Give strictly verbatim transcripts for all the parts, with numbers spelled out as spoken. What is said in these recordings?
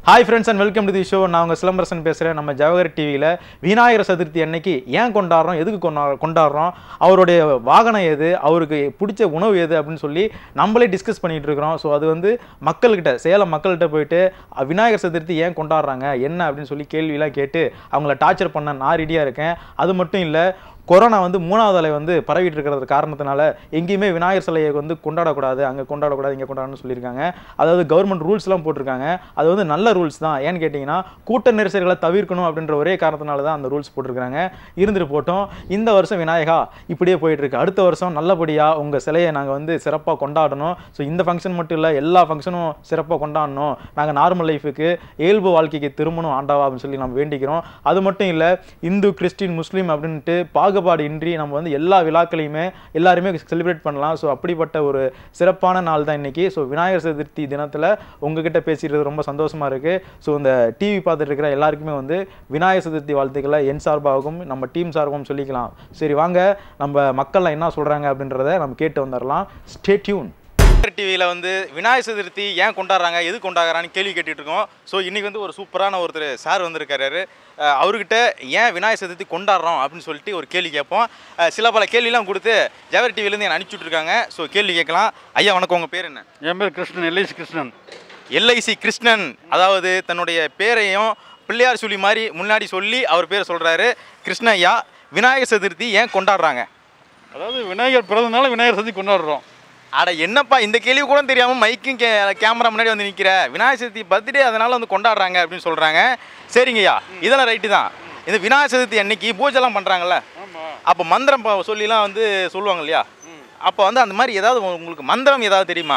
Hi friends and welcome to the show. நான் உங்க சிலம்பரசன் பேசுறேன். நம்ம ஜவஹர் டிவில விநாயகர் சதுர்த்தி அன்னைக்கு ஏன் கொண்டாடுறோம், எதுக்கு கொண்டாடுறோம், அவருடைய வாகனம் எது, அவருக்கு பிடிச்ச உணவு எது அப்படின்னு சொல்லி நம்மளே டிஸ்கஸ் பண்ணிட்டு இருக்கோம். ஸோ அது வந்து மக்கள்கிட்ட, சேலம் மக்கள்கிட்ட போயிட்டு விநாயகர் சதுர்த்தி ஏன் கொண்டாடுறாங்க என்ன அப்படின்னு சொல்லி கேள்வியெல்லாம் கேட்டு அவங்கள டார்ச்சர் பண்ண நான் ரெடியாக இருக்கேன். அது மட்டும் இல்லை, கொரோனா வந்து மூணாவது அலை வந்து பரவிட்டு இருக்கிறது காரணத்தினால எங்கேயுமே விநாயகர் சிலையை வந்து கொண்டாடக்கூடாது, அங்கே கொண்டாடக்கூடாது, இங்கே கொண்டாடணும்னு சொல்லியிருக்காங்க. அதாவது கவர்மெண்ட் ரூல்ஸ்லாம் போட்டிருக்காங்க. அது வந்து நல்ல ரூல்ஸ் தான். ஏன்னு கேட்டிங்கன்னா கூட்ட நெரிசல்களை தவிர்க்கணும் அப்படின்ற ஒரே காரணத்தினால தான் அந்த ரூல்ஸ் போட்டிருக்காங்க. இருந்துட்டு போட்டோம். இந்த வருஷம் விநாயகா இப்படியே போயிட்டுருக்கு. அடுத்த வருஷம் நல்லபடியாக உங்கள் சிலையை நாங்கள் வந்து சிறப்பாக கொண்டாடணும். ஸோ இந்த ஃபங்க்ஷன் மட்டும் இல்லை, எல்லா ஃபங்க்ஷனும் சிறப்பாக கொண்டாடணும். நாங்கள் நார்மல் லைஃபுக்கு, இயல்பு வாழ்க்கைக்கு திரும்பணும் ஆண்டவா அப்படின்னு சொல்லி நம்ம வேண்டிக்கிறோம். அது மட்டும் இல்லை, இந்து கிறிஸ்டின் முஸ்லீம் அப்படின்ட்டு பாகுபாடு இன்றி நம்ம வந்து எல்லா விழாக்களையுமே எல்லாருமே செலிப்ரேட் பண்ணலாம். ஸோ அப்படிப்பட்ட ஒரு சிறப்பான நாள் தான் இன்னைக்கு. ஸோ விநாயகர் சதுர்த்தி தினத்தில் உங்ககிட்ட பேசிடுறது ரொம்ப சந்தோஷமா இருக்கு. ஸோ இந்த டிவி பார்த்துட்டு இருக்கிற எல்லாருக்குமே வந்து விநாயகர் சதுர்த்தி வாழ்த்துக்களை என் சார்பாகவும் நம்ம டீம் சார்பாகவும் சொல்லிக்கலாம். சரி வாங்க, நம்ம மக்கள்லாம் என்ன சொல்றாங்க அப்படின்றத நம்ம கேட்டு வந்துடலாம். Stay tune. டிவியில் வந்து விநாயகர் சதுர்த்தி ஏன் கொண்டாடுறாங்க, எது கொண்டாடுறான்னு கேள்வி கேட்டுட்டு இருக்கோம். ஸோ இன்றைக்கி வந்து ஒரு சூப்பரான ஒருத்தர் சார் வந்திருக்காரு. அவர்கிட்ட ஏன் விநாயகர் சதுர்த்தி கொண்டாடுறோம் அப்படின்னு சொல்லிட்டு ஒரு கேள்வி கேட்போம். சில பல கேள்விலாம் கொடுத்து ஜவஹர் டிவிலேருந்து என்னை அனுப்பிச்சுட்டு இருக்காங்க. ஸோ கேள்வி கேட்கலாம். ஐயா வணக்கம், உங்கள் பேர் என்ன? என் பேர் கிருஷ்ணன், எல்ஐசி கிருஷ்ணன். எல்ஐசி கிருஷ்ணன், அதாவது தன்னுடைய பேரையும் பிள்ளையார் சொல்லி மாதிரி முன்னாடி சொல்லி அவர் பேரை சொல்கிறாரு. கிருஷ்ண ஐயா, விநாயகர் சதுர்த்தி ஏன் கொண்டாடுறாங்க? அதாவது விநாயகர் பிறந்தனால விநாயகர் சதுர்த்தி கொண்டாடுறோம். அட என்னப்பா இந்த கேள்வி கூட தெரியாமல் மைக்கும் கே கேமரா முன்னாடி வந்து நிற்கிற, விநாயகர் சதுர்த்தி பர்த்டே அதனால வந்து கொண்டாடுறாங்க அப்படின்னு சொல்கிறாங்க. சரிங்கய்யா, இதெல்லாம் ரைட்டு தான். இந்த விநாயகர் சதுர்த்தி அன்னைக்கு பூஜைலாம் பண்ணுறாங்கல்ல, அப்போ மந்திரம் சொல்லிலாம் வந்து சொல்லுவாங்க இல்லையா? அப்போ வந்து அந்த மாதிரி ஏதாவது உங்களுக்கு மந்திரம் ஏதாவது தெரியுமா?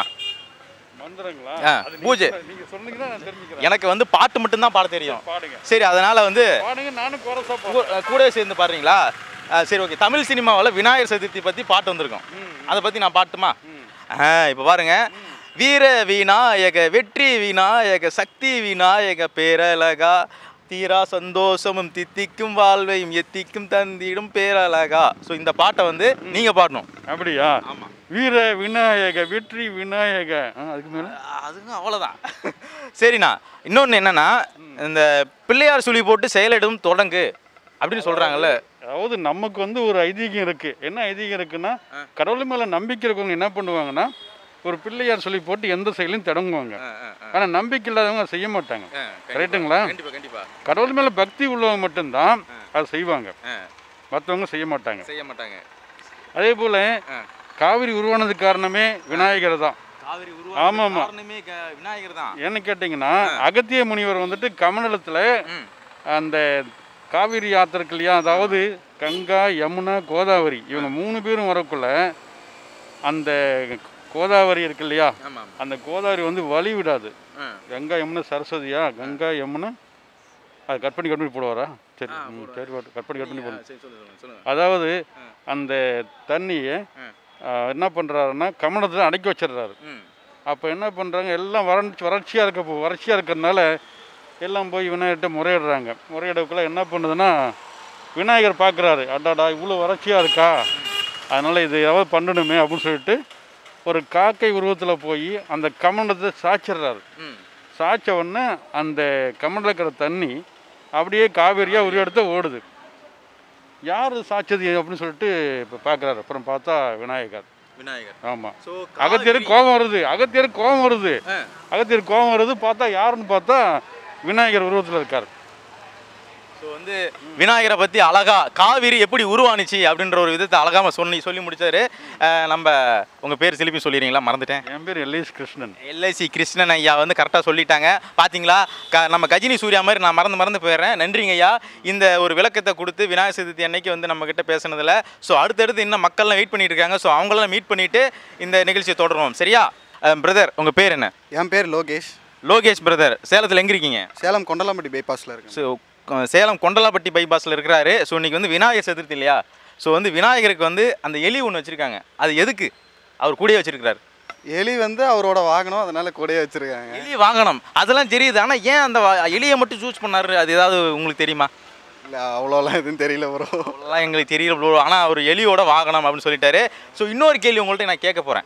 பூஜை எனக்கு வந்து பாட்டு மட்டும்தான் பாட தெரியும். சரி, அதனால வந்து கூட சேர்ந்து பாடுறீங்களா? சரி, ஓகே. தமிழ் சினிமாவில் விநாயகர் சதுர்த்தி பற்றி பாட்டு வந்திருக்கோம், அதை பற்றி நான் பாட்டுமா? இப்போ பாருங்க. வீர விநாயக வெற்றி விநாயக சக்தி விநாயக பேரழகா தீரா சந்தோஷமும் தித்திக்கும் வாழ்வையும் எத்திக்கும் தந்திடும் பேரழகா. ஸோ இந்த பாட்டை வந்து நீங்கள் பாடணும். அப்படியா? ஆமாம். வீர விநாயக வெற்றி விநாயக, அதுக்கு மேலே அதுங்க அவ்வளோதான். சரிண்ணா, இன்னொன்று என்னன்னா, இந்த பிள்ளையார் சுழி போட்டு செயலிடும் தொடங்கு அப்படின்னு சொல்கிறாங்கல்ல. அதாவது நமக்கு வந்து ஒரு ஐதீகம் இருக்குது. என்ன ஐதீகம் இருக்குன்னா, கடவுள் மேலே நம்பிக்கை இருக்கவங்க என்ன பண்ணுவாங்கன்னா, ஒரு பிள்ளையார் சொல்லி போட்டு எந்த செயலையும் தொடங்குவாங்க. ஆனால் நம்பிக்கை இல்லாதவங்க செய்ய மாட்டாங்க. கரெக்டுங்களா? கடவுள் மேலே பக்தி உள்ளவங்க மட்டும்தான் அதை செய்வாங்க, மற்றவங்க செய்ய மாட்டாங்க செய்ய மாட்டாங்க அதே போல் காவிரி உருவானதுக்கு காரணமே விநாயகர் தான். ஆமாம் ஆமாம், விநாயகர் தான். என்ன கேட்டிங்கன்னா, அகத்திய முனிவர் வந்துட்டு கமண்டலத்தில் அந்த காவிரி யாத்திரைக்கு இல்லையா, அதாவது கங்கா யமுனா கோதாவரி இவங்க மூணு பேரும் வரக்குள்ள அந்த கோதாவரி இருக்கு இல்லையா, அந்த கோதாவரி வந்து வழி விடாது. கங்கா யமுனா சரஸ்வதியா, கங்கா யமுனா அது கட் பண்ணி கட் பண்ணி போடுவாரா? சரி சரி, கட் பண்ணி கட் பண்ணி போடுவோம். அதாவது அந்த தண்ணியை என்ன பண்ணுறாருன்னா கமண்டத்தில் அடக்கி வச்சிடுறாரு. அப்போ என்ன பண்ணுறாங்க, எல்லாம் வறட்சி வறட்சியாக இருக்க வறட்சியாக இருக்கிறதுனால எல்லாம் போய் விநாயகர்கிட்ட முறையிடுறாங்க. முறையிடக்குள்ள என்ன பண்ணுதுன்னா, விநாயகர் பார்க்குறாரு, அடாடா இவ்வளோ வறட்சியாக இருக்கா, அதனால் இது ஏதாவது பண்ணணுமே அப்படின்னு சொல்லிட்டு ஒரு காக்கை உருவத்தில் போய் அந்த கமண்டத்தை சாய்ச்சிடுறாரு. சாய்ச்ச உடனே அந்த கமண்டில் இருக்கிற தண்ணி அப்படியே காவேரியாக ஒரு இடத்த ஓடுது. யார் சாய்ச்சது அப்படின்னு சொல்லிட்டு இப்போ பார்க்குறாரு. அப்புறம் பார்த்தா விநாயகர். விநாயகர் ஆமாம். அகத்தியருக்கு கோபம் வருது, அகத்தியருக்கு கோபம் வருது அகத்தியருக்கு கோபம் வருது பார்த்தா யாருன்னு பார்த்தா விநாயகர் உருவத்தில் இருக்கார். ஸோ வந்து விநாயகரை பற்றி அழகா காவிரி எப்படி உருவானுச்சு அப்படின்ற ஒரு விதத்தை அழகாக சொல்லி சொல்லி முடிச்சாரு. நம்ம உங்கள் பேர் திருப்பி சொல்லிடுறீங்களா? மறந்துட்டேன். என் பேர் எல்ஐசி கிருஷ்ணன். எல்ஐசி கிருஷ்ணன் ஐயா வந்து கரெக்டாக சொல்லிட்டாங்க. பார்த்தீங்களா, க நம்ம கஜினி சூர்யா மாதிரி நான் மறந்து மறந்து போயிடுறேன். நன்றிங்க ஐயா, இந்த ஒரு விளக்கத்தை கொடுத்து விநாயகர் சதுர்த்தி அன்னைக்கு வந்து நம்மக்கிட்ட பேசுனதில். ஸோ அடுத்தடுத்து இன்னும் மக்கள்லாம் வெயிட் பண்ணிட்டு இருக்காங்க. ஸோ அவங்களாம் மீட் பண்ணிவிட்டு இந்த நிகழ்ச்சியை தொடருவோம். சரியா? பிரதர், உங்கள் பேர் என்ன? என் பேர் லோகேஷ். லோகேஷ் பிரதர், சேலத்தில் எங்கே இருக்கீங்க? சேலம் கொண்டலாம்பட்டி பைபாஸில் இருக்கு. ஸோ சேலம் கொண்டலாம்பட்டி பைபாஸில் இருக்கிறாரு. ஸோ இன்றைக்கி வந்து விநாயகர் சதுர்த்தி இல்லையா? ஸோ வந்து விநாயகருக்கு வந்து அந்த எலி ஒன்று வச்சுருக்காங்க. அது எதுக்கு அவர் கூடயே வச்சுருக்கிறாரு? எலி வந்து அவரோட வாகனம், அதனால கூடயே வச்சுருக்காங்க. எலி வாகனம் அதெல்லாம் தெரியுது, ஆனால் ஏன் அந்த எலியை மட்டும் சூஸ் பண்ணாரு, அது ஏதாவது உங்களுக்கு தெரியுமா? இல்லை, அவ்வளோலாம் எதுவும் தெரியல ப்ரோ. அவ்வளோலாம் எங்களுக்கு தெரியல ப்ரோ. ஆனால் அவர் எலியோட வாகனம் அப்படின்னு சொல்லிட்டாரு. ஸோ இன்னொரு கேள்வி உங்கள்கிட்ட நான் கேட்க போகிறேன்.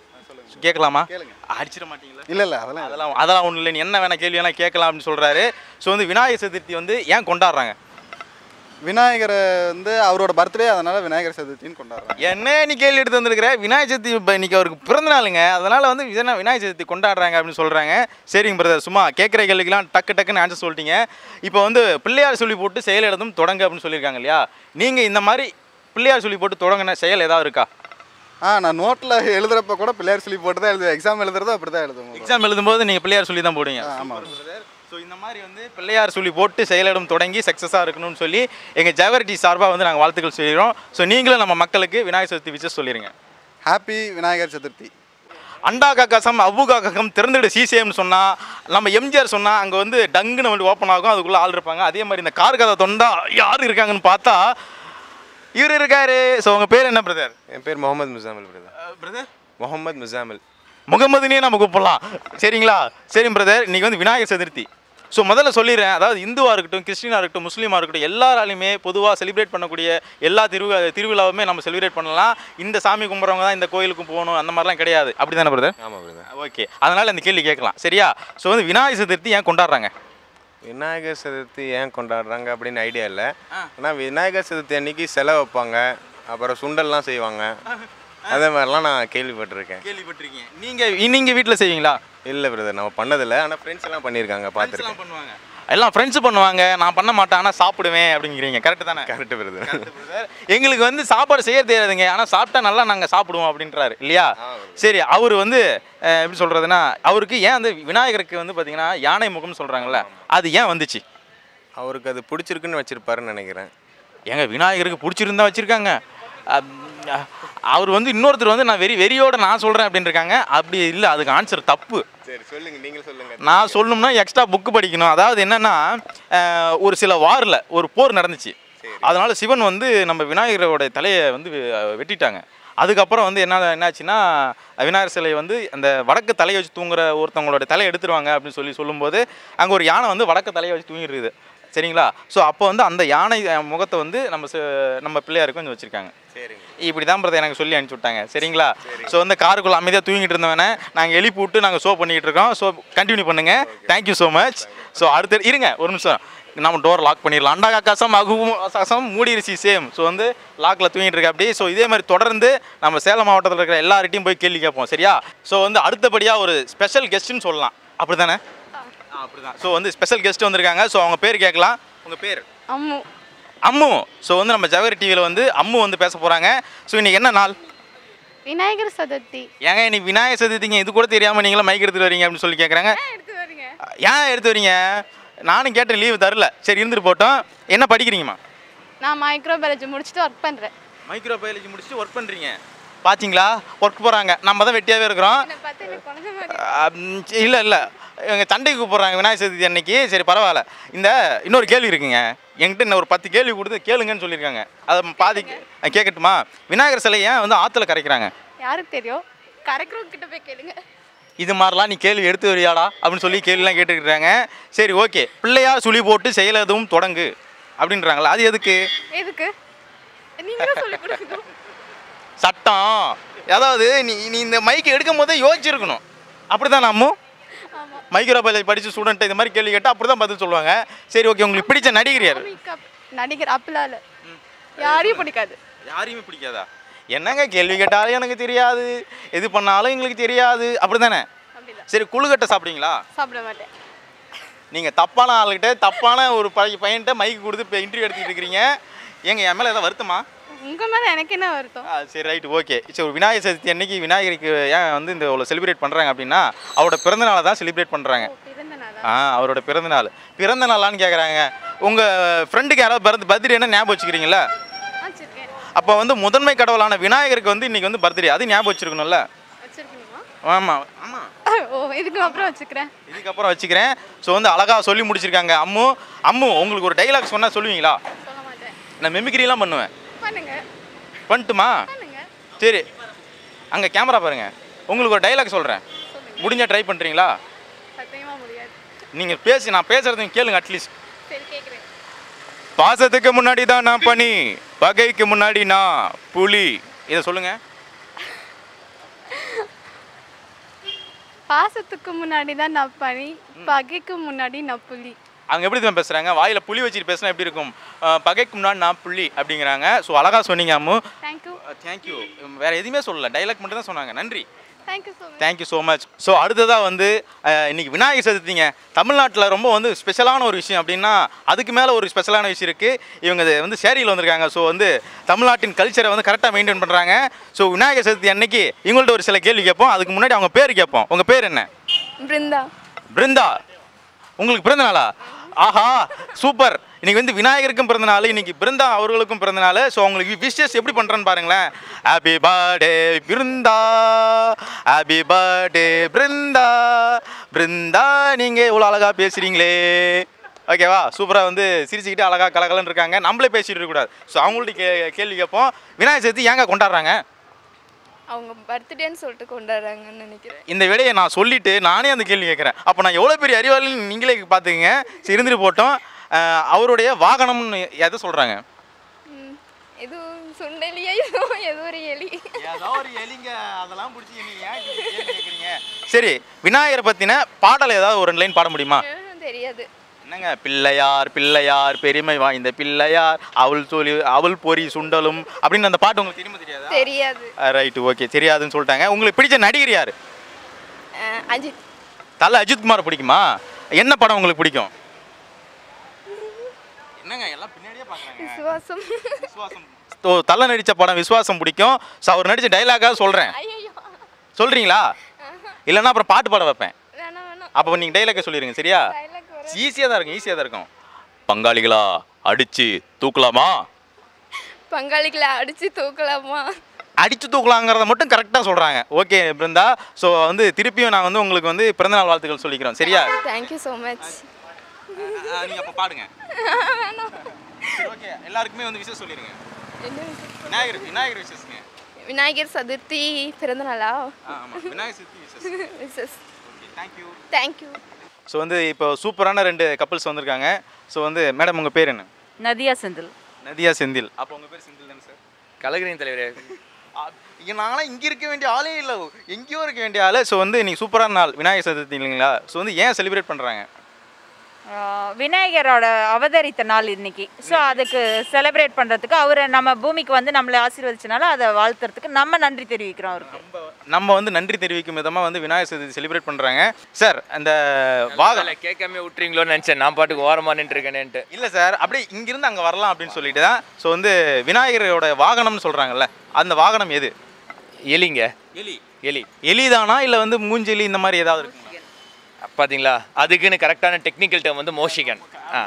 கேட்கலாமா? கேளுங்க. அடிச்சிட மாட்டீங்களா? இல்லை இல்லை அதெல்லாம் இல்லை. அதெல்லாம் அதெல்லாம் ஒன்றும் இல்லை, நீ என்ன வேணா கேள்வி வேணா கேட்கலாம் அப்படின்னு சொல்கிறாரு. ஸோ வந்து விநாயகர் சதுர்த்தி வந்து ஏன் கொண்டாடுறாங்க? விநாயகரை வந்து அவரோட பர்த்டே, அதனால் விநாயகர் சதுர்த்தின்னு கொண்டாடுறாங்க. என்ன நீ கேள்வி எடுத்து வந்திருக்கிற? விநாயகர் சதுர்த்தி இப்போ இன்றைக்கி அவருக்கு பிறந்த நாளுங்க, அதனால் வந்து விஜயனா விநாயகர் சதுர்த்தி கொண்டாடுறாங்க அப்படின்னு சொல்கிறாங்க. சரிங்க பிரதர், சும்மா கேட்குற கேள்விக்கெல்லாம் டக்கு டக்குன்னு ஆன்சர் சொல்லிட்டீங்க. இப்போ வந்து பிள்ளையார் சொல்லி போட்டு செயல் எழுதும் தொடங்க அப்படின்னு சொல்லியிருக்காங்க இல்லையா? நீங்கள் இந்த மாதிரி பிள்ளையார் சொல்லி போட்டு தொடங்கின செயல் ஏதாவது இருக்கா? ஆ நான் நோட்டில் எழுதுறப்ப கூட பிள்ளையார் சொல்லி போட்டு தான் எழுதுவேன். எக்ஸாம் எழுதுறதும் அப்படி தான் எழுதுவோம். எக்ஸாம் எழுதும்போது நீங்கள் பிள்ளையார் சொல்லி தான் போடுவீங்க? ஆமாம். ஸோ இந்த மாதிரி வந்து பிள்ளையார் சொல்லி போட்டு செயலிடம் தொடங்கி சக்ஸஸாக இருக்கணும்னு சொல்லி எங்கள் ஜவஹர் டி சார்பாக வந்து நாங்கள் வாழ்த்துக்கள் சொல்லிடுறோம். ஸோ நீங்களும் நம்ம மக்களுக்கு விநாயகர் சதுர்த்தி விஷயம் சொல்லிடுங்க. ஹாப்பி விநாயகர் சதுர்த்தி. அண்டா காக்காசம் அவ்வு காக்காசம் திறந்துடு சிசிஎம்னு சொன்னால், நம்ம எம்ஜிஆர் சொன்னால் அங்கே வந்து டங்குன்னு வந்து ஓப்பன் ஆகும், அதுக்குள்ளே ஆள் இருப்பாங்க. அதே மாதிரி இந்த கார் கதை தொண்டா யார் இருக்காங்கன்னு பார்த்தா இவர் இருக்காரு. ஸோ உங்கள் பேர் என்ன பிரதர்? என் பேர் முகமது முசாமில் பிரதர். பிரதர் முகமது முசாமில். முகமதுனே நம்ம கூப்பிடலாம், சரிங்களா? சரி பிரதர், இன்றைக்கி வந்து விநாயகர் சதுர்த்தி. ஸோ முதல்ல சொல்லிடுறேன், அதாவது இந்துவாக இருக்கட்டும், கிறிஸ்டினாக இருக்கட்டும், முஸ்லீமாக இருக்கட்டும், எல்லாராலையுமே பொதுவாக செலிப்ரேட் பண்ணக்கூடிய எல்லா திருவிழா திருவிழாவுமே நம்ம செலிப்ரேட் பண்ணலாம். இந்த சாமி கும்பிட்றவங்க தான் இந்த கோயிலுக்கும் போகணும் அந்த மாதிரிலாம் கிடையாது. அப்படி தானே பிரதர்? ஆமாம் பிரதர். ஓகே, அதனால் இந்த கேள்வி கேட்கலாம், சரியா? ஸோ வந்து விநாயகர் சதுர்த்தி ஏன் கொண்டாடுறாங்க? விநாயகர் சதுர்த்தி ஏன் கொண்டாடுறாங்க அப்படின்னு ஐடியா இல்லை. ஆனால் விநாயகர் சதுர்த்தி அன்னைக்கு செலவு வைப்பாங்க, அப்புறம் சுண்டல்லாம் செய்வாங்க, அதே மாதிரிலாம் நான் கேள்விப்பட்டிருக்கேன். கேள்விப்பட்டிருக்கீங்க. நீங்கள் நீங்கள் வீட்டில் செய்வீங்களா? இல்லை பிரதர், நம்ம பண்ணதில்லை. ஆனால் ஃப்ரெண்ட்ஸ் எல்லாம் பண்ணியிருக்காங்க, பார்த்துருக்கேன். பண்ணுவாங்க, எல்லாம் ஃப்ரெண்ட்ஸ் பண்ணுவாங்க. நான் பண்ண மாட்டேன், ஆனால் சாப்பிடுவேன் அப்படிங்கிறீங்க, கரெக்டு தானே? Correct brother. எங்களுக்கு வந்து சாப்பாடு செய்ய தெரியாதுங்க, ஆனால் சாப்பிட்டா நல்லா நாங்கள் சாப்பிடுவோம் அப்படின்றாரு இல்லையா? சரி, அவர் வந்து எப்படி சொல்கிறதுனா, அவருக்கு ஏன் வந்து விநாயகருக்கு வந்து பார்த்தீங்கன்னா யானை முகம்னு சொல்கிறாங்கல்ல, அது ஏன் வந்துச்சு? அவருக்கு அது பிடிச்சிருக்குன்னு வச்சுருப்பாருன்னு நினைக்கிறேன். ஏங்க விநாயகருக்கு பிடிச்சிருந்தா வச்சுருக்காங்க, அவர் வந்து இன்னொருத்தர் வந்து நான் வெறி வெறியோட நான் சொல்கிறேன் அப்படின்னு இருக்காங்க. அப்படி இல்லை, அதுக்கு ஆன்சர் தப்பு. சரி சொல்லுங்கள், நீங்கள் சொல்லுங்கள். நான் சொல்லணும்னா எக்ஸ்ட்ரா புக்கு படிக்கணும். அதாவது என்னென்னா, ஒரு சில வாரில் ஒரு போர் நடந்துச்சு, அதனால் சிவன் வந்து நம்ம விநாயகரோட தலையை வந்து வெட்டிட்டாங்க. அதுக்கப்புறம் வந்து என்ன என்னாச்சுன்னா, விநாயகர் சிலை வந்து அந்த வடக்கு தலையை வச்சு தூங்குற ஒருத்தவங்களோட தலையை எடுத்துருவாங்க அப்படின்னு சொல்லி சொல்லும்போது அங்கே ஒரு யானை வந்து வடக்கு தலையை வச்சு தூங்கிடுது, சரிங்களா? ஸோ அப்போ வந்து அந்த யானை முகத்தை வந்து நம்ம நம்ம பிள்ளையாருக்கு கொஞ்சம் வச்சுருக்காங்க. சரிங்க, இப்படி தான் பிரதர் எனக்கு சொல்லி அனுப்பிச்சி விட்டாங்க, சரிங்களா? ஸோ வந்து காருக்குள்ளே அமைதியாக தூங்கிட்டு இருந்தவனே நாங்கள் எழுப்பி விட்டு நாங்கள் ஷோ பண்ணிகிட்டு இருக்கோம். ஸோ கண்டினியூ பண்ணுங்கள். Thank you so much. ஸோ அடுத்து இருங்க ஒரு நிமிஷம், நம்ம டோர் லாக் பண்ணிடலாம். அண்டா காக்காசம் அகுசம் மூடிருச்சு சேம். ஸோ வந்து லாக்கில் தூங்கிட்டு இருக்கா அப்படி. ஸோ இதே மாதிரி தொடர்ந்து நம்ம சேலம் மாவட்டத்தில் இருக்கிற எல்லார்ட்டையும் போய் கேள்வி கேட்போம், சரியா? ஸோ வந்து அடுத்தபடியாக ஒரு ஸ்பெஷல் கெஸ்ட்டுன்னு சொல்லலாம், அப்படி தானே? அப்படி தான். ஸோ வந்து ஸ்பெஷல் கெஸ்ட் வந்திருக்காங்க. ஸோ அவங்க பேர் கேட்கலாம். உங்கள் பேர்? அம்மு. அம்மு. ஸோ வந்து நம்ம ஜவஹர் டிவியில் வந்து அம்மு வந்து பேச போகிறாங்க. ஸோ இன்னைக்கு என்ன நாள்? விநாயகர் சதுர்த்தி. ஏங்க இன்னைக்கு விநாயகர் சதுர்த்திங்க, இது கூட தெரியாமல் நீங்களாம் மைக் எடுத்துகிட்டு வரீங்க அப்படின்னு சொல்லி கேட்குறாங்க. ஏன் எடுத்து வரீங்க? நானும் கேட்டேன், லீவு தரல. சரி இருந்துட்டு போட்டோம். என்ன படிக்கிறீங்கம்மா? நான் மைக்ரோபயாலஜி முடிச்சுட்டு ஒர்க் பண்ணுறேன். மைக்ரோபயாலஜி முடிச்சுட்டு ஒர்க் பண்ணுறீங்க, பார்த்தீங்களா? ஒர்க் போகிறாங்க, நம்ம தான் வெட்டியாகவே இருக்கிறோம். இல்லை இல்லை, எங்கள் சண்டைக்கு கூப்பிட்றாங்க விநாயகர் சதுர்த்தி அன்னைக்கு. சரி பரவாயில்ல. இந்த இன்னொரு கேள்வி இருக்குங்க, என்கிட்ட இன்னும் ஒரு பத்து கேள்வி கொடுத்து கேளுங்கன்னு சொல்லியிருக்காங்க. அதை பாதி கேட்கட்டுமா? விநாயகர் சிலை ஏன் வந்து ஆற்றுல கரைக்கிறாங்க? யாருக்கு தெரியும்? கரைக்கிறவங்க கிட்ட போய் கேளுங்க. இது மாதிரிலாம் நீ கேள்வி எடுத்து வரியாடா அப்படின்னு சொல்லி கேள்விலாம் கேட்டுக்கிறாங்க. சரி ஓகே, பிள்ளையார் சுழி போட்டு செயல் எதுவும் தொடங்கு அப்படின்றாங்களா, அது எதுக்கு? எதுக்கு நீங்க சொல்லி கொடுக்கணும். சட்டம். அதாவது நீ நீ இந்த மைக்கு எடுக்கும் போதே யோசிச்சிருக்கணும், அப்படி தான் நம்ம மைக்ரோபயாலஜி படித்து ஸ்டூடெண்ட் இந்த மாதிரி கேள்வி கேட்டால் அப்படி தான் பதில் சொல்லுவாங்க. சரி ஓகே, உங்களுக்கு பிடிச்ச நடிகர் யார்? நடிகர் அப்பலால யாரையும் பிடிக்காது. யாரையுமே பிடிக்காதா? என்னங்க கேள்வி கேட்டாலும் எனக்கு தெரியாது, எது பண்ணாலும் எங்களுக்கு தெரியாது, அப்படி தானே? சரி, குழுக்கட்டை சாப்பிடுவீங்களா? சாப்பிட மாட்டேன். நீங்கள் தப்பான ஆளுகிட்ட தப்பான ஒரு பழைய பையன்கிட்ட மைக்கு கொடுத்து இப்போ இன்டர்வியூ எடுத்துக்கிட்டு இருக்கிறீங்க. ஏங்க என் மேலே ஏதாவது வருத்தமா? உங்கள் மேலே எனக்கு என்ன வருத்தம்? சரி ரைட்டு ஓகே. சரி, விநாயகர் சதுர்த்தி அன்னைக்கு விநாயகருக்கு ஏன் வந்து இந்த இவ்வளோ செலிப்ரேட் பண்ணுறாங்க அப்படின்னா, அவரோட பிறந்தநாளை தான் செலிப்ரேட் பண்ணுறாங்க. ஆ, அவரோட பிறந்தநாள். பிறந்த நாளான்னு கேட்குறாங்க. உங்கள் ஃப்ரெண்டுக்கு யாராவது பிறந்த பர்த்டேன்னு ஞாபகம் வச்சுக்கிறீங்களா? அப்போ வந்து முதன்மை கடவுளான விநாயகருக்கு வந்து இன்றைக்கி வந்து பர்த்டே, அது ஞாபகம் வச்சுருக்கணும்ல? ஆமாம் ஆமாம். ஓ, இதுக்கு அப்புறம் வச்சுக்கிறேன். இதுக்கப்புறம் வச்சுக்கிறேன். ஸோ வந்து அழகாக சொல்லி முடிச்சிருக்காங்க அம்மு. அம்மு, உங்களுக்கு ஒரு டைலாக் சொன்னால் சொல்லுவீங்களா? சொல்ல மாட்டேன். நான் மெமிக்ரிலாம் பண்ணுவேன். பண்ணுங்க. பண்ணட்டுமா? சரி, அங்கே கேமரா பாருங்கள். உங்களுக்கு ஒரு டைலாக் சொல்கிறேன், முடிஞ்சால் ட்ரை பண்ணுறீங்களா? சத்தியமாக முடியாது. நீங்கள் பேசி நான் பேசுகிறதையும் கேளுங்க அட்லீஸ்ட். சரி கேட்குறேன். பாசத்துக்கு முன்னாடி தான் நான் பனி, பகைக்கு முன்னாடி நான் புலி. இதை சொல்லுங்கள். பாசத்துக்கு முன்னாடி தான் நான் பனி, பகைக்கு முன்னாடி நான் புலி. அவங்க எப்படி தான் பேசுகிறாங்க, வாயில் புளி வச்சுட்டு பேசினா எப்படி இருக்கும், பகைக்கு முன்னாடி நான் புள்ளி அப்படிங்கிறாங்க. ஸோ அழகாக சொன்னீங்க அம்மு. தேங்க்யூ. தேங்க்யூ. வேறு எதுவுமே சொல்லலை, டைலாக் மட்டும் தான் சொன்னாங்க. நன்றி. Thank you so much. Thank you so much. So அடுத்ததாக வந்து இன்றைக்கி விநாயகர் சதுர்த்திங்க. தமிழ்நாட்டில் ரொம்ப வந்து ஸ்பெஷலான ஒரு விஷயம் அப்படின்னா அதுக்கு மேலே ஒரு ஸ்பெஷலான விஷயம் இருக்குது. இவங்க வந்து சேரியில் வந்திருக்காங்க. ஸோ வந்து தமிழ்நாட்டின் கல்ச்சரை வந்து கரெக்டாக மெயின்டைன் பண்ணுறாங்க. ஸோ விநாயகர் சதுர்த்தி அன்னைக்கு இவங்கள்ட்ட ஒரு சில கேள்வி கேட்போம். அதுக்கு முன்னாடி அவங்க பேர் கேட்போம். உங்கள் பேர் என்ன? பிருந்தா. பிருந்தா. உங்களுக்கு பிறந்த நாளா? ஆஹா, சூப்பர். இன்னைக்கு வந்து விநாயகருக்கும் பிறந்த நாள், இன்னைக்கு பிருந்தா அவர்களுக்கும் பிறந்த நாள். ஸோ அவங்களுக்கு விஷஸ் எப்படி பண்ணுறேன்னு பாருங்களேன். Happy birthday Brinda, happy birthday Brinda, Brinda நீங்கள் இவ்வளோ அழகாக பேசுகிறீங்களே. ஓகேவா, சூப்பராக வந்து சிரிச்சுக்கிட்டு அழகாக கலகலன்னு இருக்காங்க. நம்மளே பேசிகிட்டு இருக்கக்கூடாது. ஸோ அவங்கள்ட்ட கே கேள்வி கேட்போம். விநாயகர் சதுர்த்தி ஏங்க கொண்டாடுறாங்க? அவங்க பர்த்டேன்னு சொல்லிட்டு கொண்டாடுறாங்கன்னு நினைக்கிறேன். இந்த விடையை நான் சொல்லிவிட்டு நானே அந்த கேள்வி கேட்குறேன். அப்போ நான் எவ்வளோ பெரிய அறிவாளின்னு நீங்களே பார்த்துக்குங்க. சரி, இருந்துட்டு போட்டோம். அவருடைய வாகனம்னு எதை சொல்கிறாங்க? எதுவும் சுண்டலியா ஏதோ ஏதோ ஒரு எலி. ஏதோ ஒரு எலிங்க. அதெல்லாம் பிடிச்சி நீங்கள் ஏன் கேள்வி கேட்குறீங்க? சரி, விநாயகரை பற்றின பாடல் ஏதாவது ஒரு ரெண்டு லைன் பாட முடியுமா? தெரியாது. என்னங்க, பிள்ளையார் பிள்ளையார் பெருமை வாய்ந்த பிள்ளையார், அவள் சொல்லி அவள் பொறி சுண்டலும் அப்படின்னு அந்த பாட்டு உங்களுக்கு தெரியுமா தெரியாதா? தெரியாது. ரைட்டு, ஓகே, தெரியாதுன்னு சொல்லிட்டாங்க. உங்களுக்கு பிடிச்ச நடிகர் யார்? அஜித். தலை அஜித் குமார் பிடிக்குமா? என்ன படம் உங்களுக்கு பிடிக்கும்? என்னங்க எல்லாம் பின்னாடியே பார்க்குறாங்க. விசுவாசம். விசுவாசம். ஓ, தலை நடித்த படம் விசுவாசம் பிடிக்கும். ஸோ அவர் நடித்த டைலாக்காக சொல்கிறேன். சொல்கிறீங்களா? இல்லைன்னா அப்புறம் பாட்டு பாட வைப்பேன். அப்போ நீங்கள் டைலாக்கை சொல்லிடுங்க. சரியா? ஈஸியாக தான் இருக்கும், ஈஸியாக தான் இருக்கும். பங்காளிகளா அடித்து தூக்கலாமா? பங்காளிகளை அடித்து தூக்கலாமா? அடித்து தூக்கலாங்கிறத மட்டும் கரெக்டாக சொல்கிறாங்க. ஓகே பிருந்தா. ஸோ வந்து திருப்பியும் நான் வந்து உங்களுக்கு வந்து பிறந்தநாள் வாழ்த்துக்கள் சொல்லிக்கிறோம். சரியா? Thank you so much. நீங்கள் அப்போ பாடுங்க. ஓகே, எல்லாருக்குமே வந்து விஷயம் சொல்லிடுங்க. விநாயகர் விநாயகர் விஷஸ்ங்க. விநாயகர் சதுர்த்தி பிறந்த நாளா? ஆமாம், Vinayagar Chathurthi wishes. Wishes. Okay, thank you. Thank you. So வந்து இப்போ சூப்பரான ரெண்டு கப்புள்ஸ் வந்திருக்காங்க. ஸோ வந்து மேடம் உங்கள் பேர் என்ன? நதியா செந்தில். நதியா செந்தில். அப்போ உங்கள் பேர் செந்தில் தானே சார்? கலகரின் தலைவரே. இங்கே நாங்களாம் இங்கே இருக்க வேண்டிய ஆளே இல்லை, எங்கேயோ இருக்க வேண்டிய ஆள். ஸோ வந்து இன்னைக்கு சூப்பரான நாள் விநாயகர் சதுர்த்தி இல்லைங்களா? ஸோ வந்து ஏன் செலிப்ரேட் பண்ணுறாங்க? விநாயகரோட அவதரித்த நாள் இன்னைக்கு. ஸோ அதுக்கு செலிப்ரேட் பண்ணுறதுக்கு அவர் நம்ம பூமிக்கு வந்து நம்மளை ஆசீர்வதிச்சனால அதை வாழ்த்துறதுக்கு நம்ம நன்றி தெரிவிக்கிறோம் அவருக்கு. நம்ம வந்து நன்றி தெரிவிக்கும் விதமாக வந்து விநாயகர் சதுர்த்தி செலிப்ரேட் பண்ணுறாங்க. சார், அந்த வாகலை கேட்காம விட்டுறீங்களோன்னு நினச்சேன். நான் பாட்டுக்கு ஓரமாக நின்றுருக்கேனேன்ட்டு. இல்லை சார், அப்படியே இங்கிருந்து அங்கே வரலாம் அப்படின்னு சொல்லிட்டு தான். ஸோ வந்து விநாயகரோட வாகனம்னு சொல்கிறாங்கல்ல, அந்த வாகனம் எது? எலிங்க. எலி. எலி எலிதானா இல்லை வந்து மூஞ்செலி இந்த மாதிரி ஏதாவது இருக்குங்களா? பார்த்தீங்களா, அதுக்குன்னு கரெக்டான டெக்னிக்கல் டேர்ம் வந்து மோஷிகன்.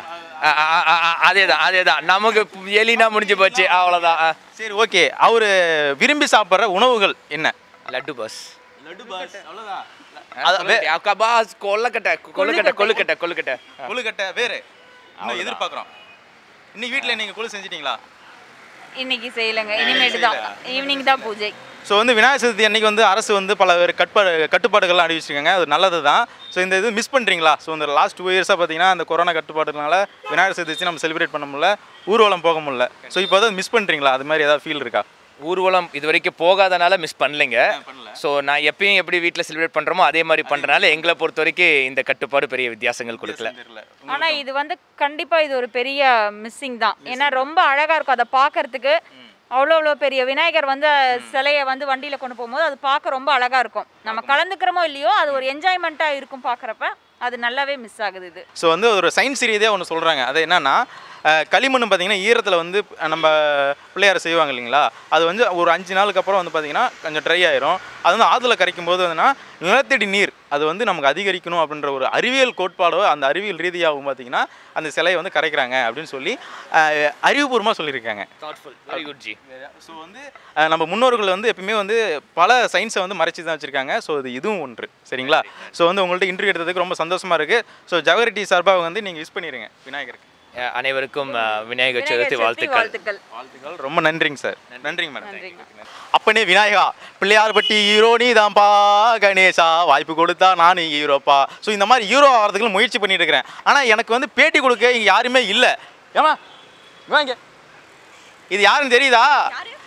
அதே தான் அதே தான் நமக்கு எலினா முடிஞ்சு போச்சு, அவ்வளோதான். சரி, ஓகே. அவர் விரும்பி சாப்பிட்ற உணவுகள் என்ன? லட்டு பாஸ். லட்டு பாஸ், அவ்வளோதான். கபாஸ், கொல்லக்கட்டை கொல்லுக்கட்டை கொல்லுக்கட்டை கொல்லுக்கட்டை கொழுக்கட்டை. வேறு இன்னும் எதிர்பார்க்குறோம். இன்னைக்கு வீட்டில் நீங்கள் கொழு செஞ்சிட்டிங்களா? இன்னைக்கு செய்யலைங்க, இனிமேட்டு தான். ஈவினிங் தான் பூஜை. ஸோ வந்து விநாயகர் சதுர்த்தி அன்றைக்கி வந்து அரசு வந்து பல கட்பாடு கட்டுப்பாடுகள்லாம் அறிவிச்சிருக்காங்க. அது நல்லது தான். ஸோ இந்த இது மிஸ் பண்ணுறீங்களா? ஸோ இந்த லாஸ்ட் டூ இயர்ஸாக பார்த்தீங்கன்னா அந்த கொரோனா கட்டுப்பாடுனால விநாயகர் சதுர்த்தி நம்ம செலிப்ரேட் பண்ண முடியல, ஊர்வலம் போக முடியல. ஸோ இப்போ அதை மிஸ் பண்ணுறீங்களா? அது மாதிரி ஏதாவது ஃபீல் இருக்கா? ஊர்வலம் இது வரைக்கும் போகாதனால மிஸ் பண்ணலைங்க. ஸோ நான் எப்பயும் எப்படி வீட்டில் செலிப்ரேட் பண்ணுறோமோ அதே மாதிரி பண்ணுறனால எங்களை பொறுத்த வரைக்கும் இந்த கட்டுப்பாடு பெரிய வித்தியாசங்கள் கொடுக்கல. ஆனால் இது வந்து கண்டிப்பாக இது ஒரு பெரிய மிஸ்ஸிங் தான். ஏன்னா ரொம்ப அழகாக இருக்கும் அதை பார்க்கறதுக்கு. அவ்வளோ அவ்வளோ பெரிய விநாயகர் வந்து சிலையை வந்து வண்டியில் கொண்டு போகும்போது அது பார்க்க ரொம்ப அழகாக இருக்கும். நம்ம கலந்துக்கிறோமோ இல்லையோ அது ஒரு என்ஜாய்மெண்ட்டாக இருக்கும் பார்க்குறப்ப. அது நல்லாவே மிஸ் ஆகுது இது. ஸோ வந்து ஒரு சயின்ஸ் ரீதியாக ஒன்று சொல்கிறாங்க. அது என்னன்னா, களிமண் பார்த்தீங்கன்னா ஈரத்தில் வந்து நம்ம பிள்ளையார் செய்வாங்க இல்லைங்களா, அது வந்து ஒரு அஞ்சு நாளுக்கு அப்புறம் வந்து பார்த்திங்கன்னா கொஞ்சம் ட்ரை ஆயிரும். அது வந்து ஆற்றுல கரைக்கும் போது வந்துன்னா நிலத்தடி நீர் அது வந்து நமக்கு அதிகரிக்கணும் அப்படின்ற ஒரு அறிவியல் கோட்பாடோ அந்த அறிவியல் ரீதியாகவும் பார்த்திங்கன்னா அந்த சிலையை வந்து கரைக்கிறாங்க அப்படின்னு சொல்லி அறிவுபூர்வமாக சொல்லியிருக்காங்க. Very good G. ஸோ வந்து நம்ம முன்னோர்கள் வந்து எப்பவுமே வந்து பல சயின்ஸை வந்து மறைச்சி தான் வச்சுருக்காங்க. ஸோ இது இதுவும் ஒன்று. சரிங்களா? ஸோ வந்து உங்கள்கிட்ட இன்டர்வியூ எடுத்ததுக்கு ரொம்ப சந்தோஷமாக இருக்குது. ஸோ ஜவஹர் டி சார்பாக வந்து நீங்கள் யூஸ் பண்ணிடுங்க விநாயகருக்கு. அனைவருக்கும் விநாயகர் சதுர்த்தி வாழ்த்துக்கள். வாழ்த்துக்கள். ரொம்ப நன்றிங்க சார். நன்றிங்க மேடம். அப்பனே விநாயகா, பிள்ளையார்பட்டி ஹீரோ நீ தான்ப்பா, கணேசா வாய்ப்பு கொடுத்தா நான் ஹீரோப்பா. ஸோ இந்த மாதிரி ஹீரோ ஆகிறதுக்கு முயற்சி பண்ணிட்டு இருக்கிறேன். ஆனால் எனக்கு வந்து பேட்டி கொடுக்க இங்கே யாருமே இல்லை. ஏமா வாங்க, இது யாருன்னு தெரியுதா?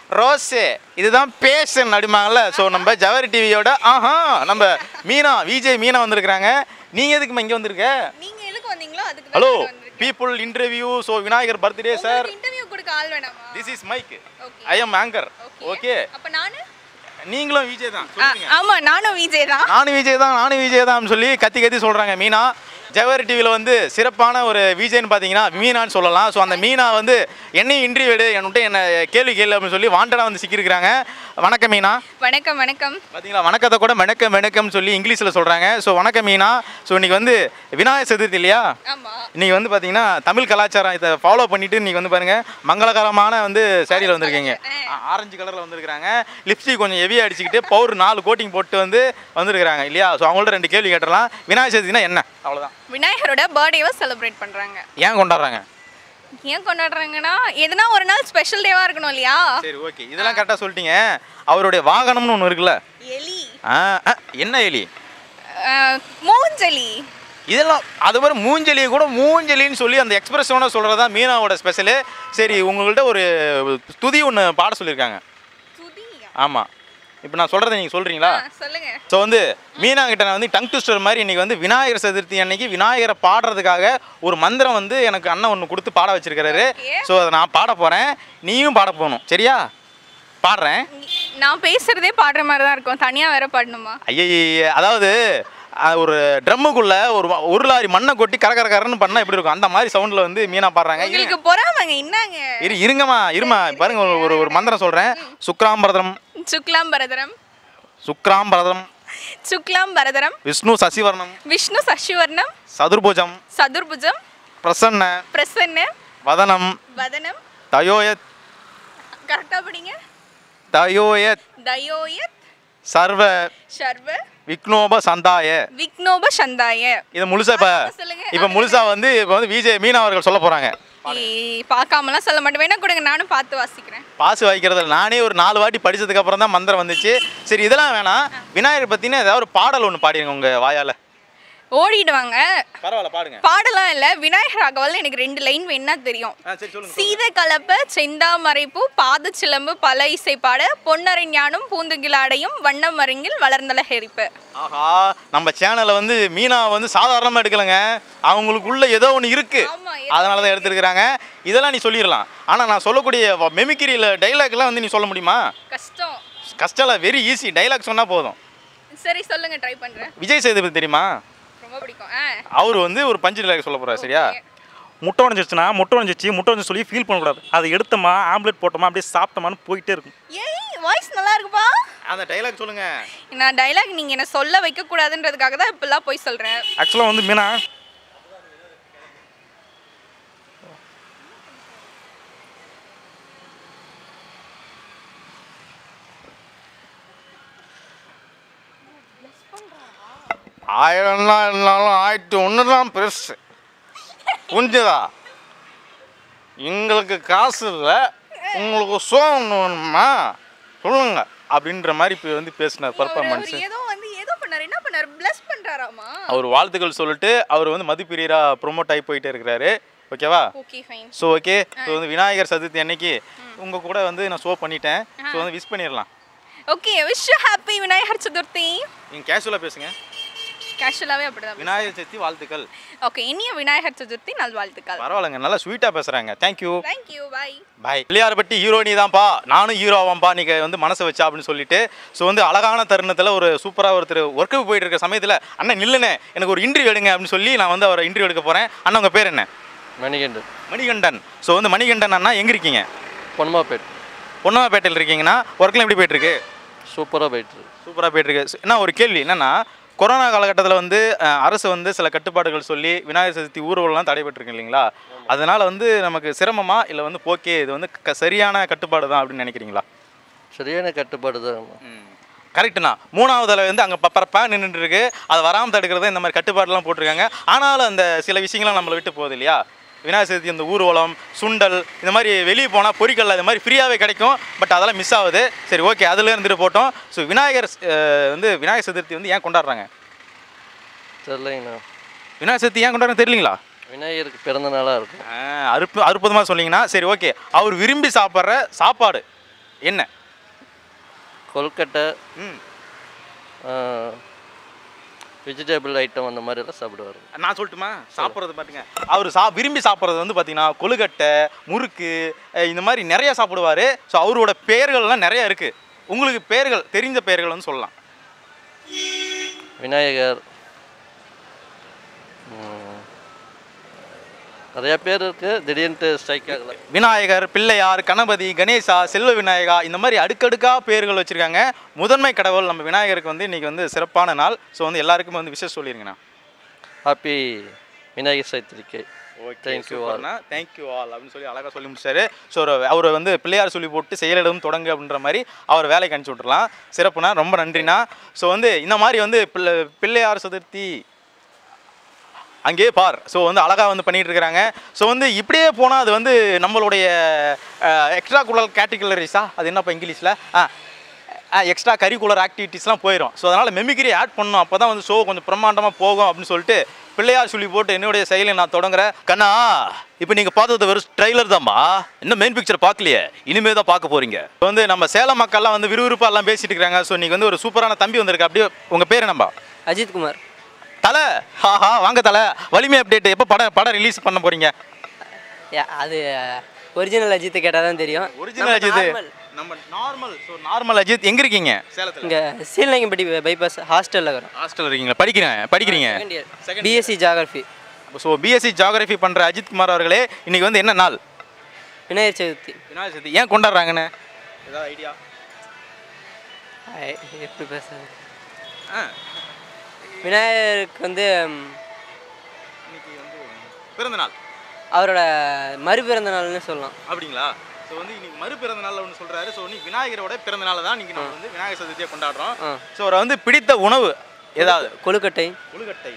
ரோஸு இதுதான் பேஷன் அப்படிமாங்கல்ல. ஸோ நம்ம ஜவஹர் டிவியோட ஆஹா நம்ம மீனா விஜய் மீனா வந்திருக்கிறாங்க. நீங்கள் எதுக்குமா இங்கே வந்திருக்க? நீங்க எதுக்கு வந்தீங்களோ அதுக்கு hello people interview. So Vinayagar birthday sir. Interview கொடுக்க ஆள் வேணாமா? This is mic. I am anchor. Okay அப்ப நானு நீங்களும் விஜய் தான். ஆமா நானும் விஜய் தான். நானும் விஜய் தான் நானும் விஜய் தான் சொல்லி கத்தி கத்தி சொல்கிறாங்க மீனா. ஜவஹர் டிவியில் வந்து சிறப்பான ஒரு விஜய்னு பார்த்தீங்கன்னா மீனான்னு சொல்லலாம். ஸோ அந்த மீனா வந்து என்னையும் இன்டர்வியூ எடு என்கிட்ட என்ன கேள்வி கேள்வி அப்படின்னு சொல்லி வாண்டடாக வந்து சிக்கியிருக்கிறாங்க. வணக்கம் மீனா. வணக்கம் வணக்கம். பார்த்தீங்களா வணக்கத்தை கூட வணக்கம் வணக்கம்னு சொல்லி இங்கிலீஷில் சொல்கிறாங்க. ஸோ வணக்கம் மீனா. ஸோ இன்றைக்கி வந்து விநாயகர் சதுர்த்தி இல்லையா? இன்றைக்கி வந்து பார்த்தீங்கன்னா தமிழ் கலாச்சாரம் இதை ஃபாலோ பண்ணிவிட்டு இன்றைக்கி வந்து பாருங்கள் மங்களகரமான வந்து சேரீயில் வந்திருக்கீங்க. ஆரஞ்சு கலரில் வந்திருக்கிறாங்க. லிப்ஸ்டிக் கொஞ்சம் ஹெவியாக அடிச்சுக்கிட்டு பவுடர் நாலு கோட்டிங் போட்டு வந்து வந்திருக்கிறாங்க இல்லையா? ஸோ அவங்கள்ட்ட ரெண்டு கேள்வி கேட்டுடலாம். விநாயகர் சதுர்த்தினா என்ன? அவ்வளோதான். விநாயகரோட பர்த்டேவை செலிப்ரேட் பண்றாங்க. ஏன் கொண்டாடுறாங்க? ஏன் கொண்டாடுறாங்கன்னா எதுனா ஒரு நாள் ஸ்பெஷல் டேவா இருக்கணும் இல்லையா? சரி ஓகே இதெல்லாம் கரெக்டாக சொல்லிட்டீங்க. அவருடைய வாகனம்னு ஒன்று இருக்குல்ல? எலி. ஆ என்ன எலி? மூஞ்சலி. இதெல்லாம் அது மாதிரி மூஞ்சலியை கூட மூஞ்சலின்னு சொல்லி அந்த எக்ஸ்பிரஷனோட சொல்கிறது தான் மீனாவோட ஸ்பெஷலு. சரி உங்கள்கிட்ட ஒரு துதி ஒன்று பாட சொல்லியிருக்காங்க. ஆமாம் இப்போ நான் சொல்கிறத நீங்கள் சொல்கிறீங்களா? சொல்லுங்க. ஸோ வந்து மீனா கிட்ட நான் வந்து டங் ட்விஸ்டர் மாதிரி இன்றைக்கி வந்து விநாயகர் சதுர்த்தி அன்னைக்கு விநாயகரை பாடுறதுக்காக ஒரு மந்திரம் வந்து எனக்கு அண்ணன் ஒன்று கொடுத்து பாட வச்சிருக்கிறாரு. ஸோ அதை நான் பாட போகிறேன், நீயும் பாட போகணும். சரியா? பாடுறேன். நான் பேசுறதே பாடுற மாதிரி தான் இருக்கும், தனியாக வேற பாடணுமா? ஐய அதாவது ஒரு ட்ரம்முக்குள்ள ஒரு ஒரு லாரி மண்ணை கொட்டி கர கர கரன்னு பண்ணால் எப்படி இருக்கும் அந்த மாதிரி சவுண்டில் வந்து மீனா பாடுறாங்க. உங்களுக்கு பொறாமங்க என்னங்க? இரு இருங்கம்மா இருமா பாருங்க ஒரு ஒரு மந்திரம் சொல்கிறேன். சுக்ராம்பரதரம் சுக்லாம்பரதரம் சுக்ராம்பரதரம் சுக்லாம்பரதரம் விஷ்ணு சசிவர்ணம் விஷ்ணு சசிவர்ணம் சதுர்புஜம் சதுர்புஜம் பிரசன்ன பிரசன்ன வதனம் வதனம் தயோயத் கரெக்டா படிங்க. தயோயத் தயோயத் சர்வ சர்வ விக்னோப சந்தாய விக்னோப சந்தாய. இதை முழுசா இப்போ இப்போ முழுசா வந்து இப்போ வந்து விஜய் மீனா அவர்கள் சொல்ல போகிறாங்க. பார்க்காமலாம் சொல்ல மாட்டேன், வேணா கொடுங்க நானும் பார்த்து வாசிக்கிறேன். பாசு வாய்க்கிறதுல நானே ஒரு நாலு வாட்டி படிச்சதுக்கு அப்புறம் தான் மந்திரம் வந்துச்சு. சரி இதெல்லாம் வேணாம், விநாயகர் பத்தின ஏதாவது ஒரு பாடல் ஒன்று பாடிடுங்க உங்க வாயால. ஓடிடுவாங்க. பரவாயில்ல பாடுங்க. பாடலாம் இல்ல, விநாயகர் ராகவல்ல எனக்கு ரெண்டு லைன் வேணா தெரியும். சீத கலப்ப செந்தாமரைப்பூ பாத சிலம்பு பல இசை பாட பொன்னரை ஞானும் பூந்துகிலாடையும் வண்ணம் மருங்கில் வளர்ந்தல ஹெரிப்பு. ஆஹா நம்ம சேனலை வந்து மீனா வந்து சாதாரணமாக எடுக்கலைங்க, அவங்களுக்குள்ள ஏதோ ஒன்று இருக்கு, அதனால தான் எடுத்துருக்குறாங்க. இதெல்லாம் நீ சொல்லிடலாம். ஆனால் நான் சொல்லக்கூடிய மெமிக்கிரியில் டைலாக்லாம் வந்து நீ சொல்ல முடியுமா? கஷ்டம். கஷ்டம் இல்லை, வெரி ஈஸி. டைலாக் சொன்னால் போதும். சரி சொல்லுங்க, ட்ரை பண்ணுறேன். விஜய் சேதுபதி தெரியுமா? ரொம்ப பிடிக்கும். அவர் வந்து ஒரு பஞ்சு டைலாக் சொல்ல போகிறார். சரியா? முட்டை உடஞ்சிச்சுன்னா முட்டை உடஞ்சிச்சு முட்டை உடஞ்சி சொல்லி ஃபீல் பண்ணக்கூடாது, அதை எடுத்தோமா ஆம்லெட் போட்டோமா அப்படியே சாப்பிட்டோமான்னு போயிட்டே இருக்கும். ஏய் வாய்ஸ் நல்லா இருக்குப்பா. அந்த டைலாக் சொல்லுங்க. நான் டைலாக் நீங்கள் என்ன சொல்ல வைக்க கூடாதுன்றதுக்காக தான் இப்பெல்லாம் போய் சொல்கிறேன். ஆக்சுவலாக வந்து மீனா ஆயிரம்லாம் இருந்தாலும் ஆயிரத்தி ஒன்று தான் பெருசு, புரிஞ்சுதா? எங்களுக்கு காசு இல்லை, உங்களுக்கு சோகம் வேணுமா சொல்லுங்க அப்படின்ற மாதிரி இப்போ வந்து பேசினார் பர்ஃபார்மன்ஸ். ஏதோ வந்து ஏதோ பண்ணார், என்ன பண்ணார்? பிளஸ் பண்ணுறாராமா? அவர் வாழ்த்துக்கள் சொல்லிட்டு அவர் வந்து மதிப்பிரியராக ப்ரொமோட் ஆகி போயிட்டே இருக்கிறாரு. ஓகேவா? Okay fine. So okay so வந்து விநாயகர் சதுர்த்தி அன்னைக்கு உங்கள் கூட வந்து நான் ஷோ பண்ணிட்டேன். ஸோ வந்து விஷ் பண்ணிடலாம். Okay, wish you happy Vinayagar Chathurthi. நீங்கள் கேஷுவலாக பேசுங்க. கேஷுவலாகவே அப்படிதான். விநாயகர் சதுர்த்தி வாழ்த்துக்கள். ஓகே, இனிய விநாயகர் சதுர்த்தி நல்வாழ்த்துக்கள். பரவாயில்லைங்க, நல்லா ஸ்வீட்டாக பேசுகிறாங்க. Thank you. Thank you. Bye bye. Pillayarpatti ஹீரோனி தான்ப்பா, நானும் ஹீரோ ஆவாம்ப்பா, நீங்கள் வந்து மனசை வச்சா அப்படின்னு சொல்லிட்டு ஸோ வந்து அழகான தருணத்தில் ஒரு சூப்பராக ஒருத்தர் ஒர்க்குக்கு போயிட்டு இருக்க சமயத்தில் அண்ணன் நில்லுண்ணே எனக்கு ஒரு இன்டர்வியூ எடுங்க அப்படின்னு சொல்லி நான் வந்து அவரை இன்டர்வியூ எடுக்க போகிறேன். அண்ணன் உங்கள் பேர் என்ன? மணிகண்டன். மணிகண்டன். ஸோ வந்து மணிகண்டன் அண்ணா எங்கே இருக்கீங்க? பொன்னமாப்பேட். பொன்னமாப்பேட்டையில் இருக்கீங்கன்னா ஒர்க்கெலாம் எப்படி போயிட்டுருக்கு? சூப்பராக போயிட்டுருக்கு. சூப்பராக போயிட்டுருக்கு. என்ன ஒரு கேள்வி என்னென்னா, கொரோனா காலகட்டத்தில் வந்து அரசு வந்து சில கட்டுப்பாடுகள் சொல்லி விநாயகர் சதுர்த்தி ஊர்வலம்லாம் தடைபட்டிருக்கு இல்லைங்களா? அதனால் வந்து நமக்கு சிரமமா இல்லை வந்து ஓகே இது வந்து க சரியான கட்டுப்பாடு தான் அப்படின்னு நினைக்கிறீங்களா? சரியான கட்டுப்பாடு தான். கரெக்டுண்ணா. மூணாவதில் வந்து அங்கே பப்பரப்பா நின்றுட்டு இருக்கு, அதை வராமல் தடுக்கிறது இந்த மாதிரி கட்டுப்பாடுலாம் போட்டிருக்காங்க. ஆனாலும் அந்த சில விஷயங்கள்லாம் நம்மளை விட்டு போகுது இல்லையா? விநாயகர் சதுர்த்தி இந்த ஊர்வலம் சுண்டல் இந்த மாதிரி வெளியே போனால் பொரிக்கல்ல இது மாதிரி ஃப்ரீயாகவே கிடைக்கும், பட் அதெல்லாம் மிஸ் ஆகுது. சரி ஓகே அதில் இருந்துட்டு போட்டோம். ஸோ விநாயகர் வந்து விநாயகர் சதுர்த்தி வந்து ஏன் கொண்டாடுறாங்க தெரியலைங்கண்ணா. விநாயகர் சதுர்த்தி ஏன் கொண்டாடுறாங்க தெரியலீங்களா? விநாயகருக்கு பிறந்த நாளாக இருக்கும். அற்பு அற்புதமாக சொன்னீங்கன்னா சரி ஓகே. அவர் விரும்பி சாப்பிட்ற சாப்பாடு என்ன? கொல்கட்டை, ம் வெஜிடபிள் ஐட்டம் அந்த மாதிரி எல்லாம் சாப்பிடுவார். நான் சொல்லட்டுமா? சாப்பிட்றது பாட்டுங்க, அவர் சா விரும்பி சாப்பிட்றது வந்து பார்த்தீங்கன்னா கொழுக்கட்டை, முறுக்கு, இந்த மாதிரி நிறைய சாப்பிடுவார். ஸோ அவரோட பெயர்கள்லாம் நிறைய இருக்குது. உங்களுக்கு பெயர்கள் தெரிஞ்ச பெயர்கள் வந்து சொல்லலாம். விநாயகர், நிறையா பேர் இருக்கு, திடீர்னு ஸ்ட்ரைக் ஆகல. விநாயகர், பிள்ளையார், கணபதி, கணேசா, செல்வ விநாயகா, இந்த மாதிரி அடுக்கடுக்காக பேர்கள் வச்சுருக்காங்க. முதன்மை கடவுள் நம்ம விநாயகருக்கு வந்து இன்றைக்கி வந்து சிறப்பான நாள். ஸோ வந்து எல்லாருக்குமே வந்து விஷயம் சொல்லிருங்கண்ணா. Happy Vinayagar Chaturthi. Thank you all. Thank you all அப்படின்னு சொல்லி அழகாக சொல்லி முடிச்சாரு. ஸோ அவர் வந்து பிள்ளையார் சொல்லி போட்டு செயலிடம் தொடங்கு அப்படின்ற மாதிரி அவர் வேலைக்கு அனுப்பிச்சி விட்றலாம். சிறப்புண்ணா, ரொம்ப நன்றிண்ணா. ஸோ வந்து இந்த மாதிரி வந்து பிள்ளை பிள்ளையார் சதுர்த்தி அங்கேயே பார். ஸோ வந்து அழகாக வந்து பண்ணிகிட்டு இருக்கிறாங்க. ஸோ வந்து இப்படியே போனால் அது வந்து நம்மளுடைய எக்ஸ்ட்ரா குலர் கேட்டகரிஸா, அது என்னப்பா இங்கிலீஷில் ஆ எக்ஸ்ட்ரா கரிக்குலர் ஆக்டிவிட்டீஸ்லாம் போயிடும். ஸோ அதனால் மெமிக்ரி ஆட் பண்ணணும், அப்போ தான் வந்து ஷோ கொஞ்சம் பிரம்மாண்டமாக போகும் அப்படின்னு சொல்லிட்டு பிள்ளையார் சொல்லி போட்டு என்னுடைய செயலை நான் தொடங்குறேன். கண்ணா, இப்போ நீங்கள் பார்த்தது வெறும் ட்ரைலர் தான்மா, இன்னும் மெயின் பிக்சர் பார்க்கலையே, இனிமேல் தான் பார்க்க போகிறீங்க. இப்போ வந்து நம்ம சேலம் மக்கள்லாம் வந்து விறுவிறுப்பாக எல்லாம் பேசிட்டு இருக்கிறாங்க. ஸோ நீங்கள் வந்து ஒரு சூப்பரான தம்பி வந்திருக்கு. அப்படியே உங்கள் பேர் என்னம்பா? அஜித் குமார். தலை, ஹாஹா வாங்க தலை. வலிமை அப்டேட் எப்போ படம் படம் ரிலீஸ் பண்ண போகிறீங்க? அது ஒரிஜினல் அஜித் கேட்டால் தான் தெரியும். ஒரிஜினல் அஜித் நம்ம நார்மல். ஸோ நார்மல் அஜித் எங்கே இருக்கீங்க? சேலத்தில். இங்கே சீலங்கம்பட்டி பைபாஸ் ஹாஸ்டலில் இருக்கிறோம். ஹாஸ்டலில் இருக்கீங்களா? படிக்கிறேன் படிக்கிறீங்க BSc geography. So BSc geography பண்ணுற அஜித் குமார் அவர்களே, இன்றைக்கி வந்து என்ன நாள்? விநாயகர் சதுர்த்தி. விநாயகர் சதுர்த்தி ஏன் கொண்டாடுறாங்கன்னு ஏதாவது ஐடியா? எப்படி பேசுறது? ஆ விநாயகருக்கு வந்து இன்னைக்கு வந்து பிறந்த நாள், அவரோட மறுபிறந்த நாள்னு சொல்லலாம். அப்படிங்களா? ஸோ வந்து இன்னைக்கு மறுபிறந்த நாள் ஒன்று சொல்கிறாரு. ஸோ இன்னைக்கு விநாயகரோட பிறந்த நாள் தான் இன்னைக்கு நம்ம வந்து விநாயகர் சதுர்த்தியை கொண்டாடுறோம். ஸோ அவரை வந்து பிடித்த உணவு ஏதாவது? கொழுக்கட்டை. கொழுக்கட்டை,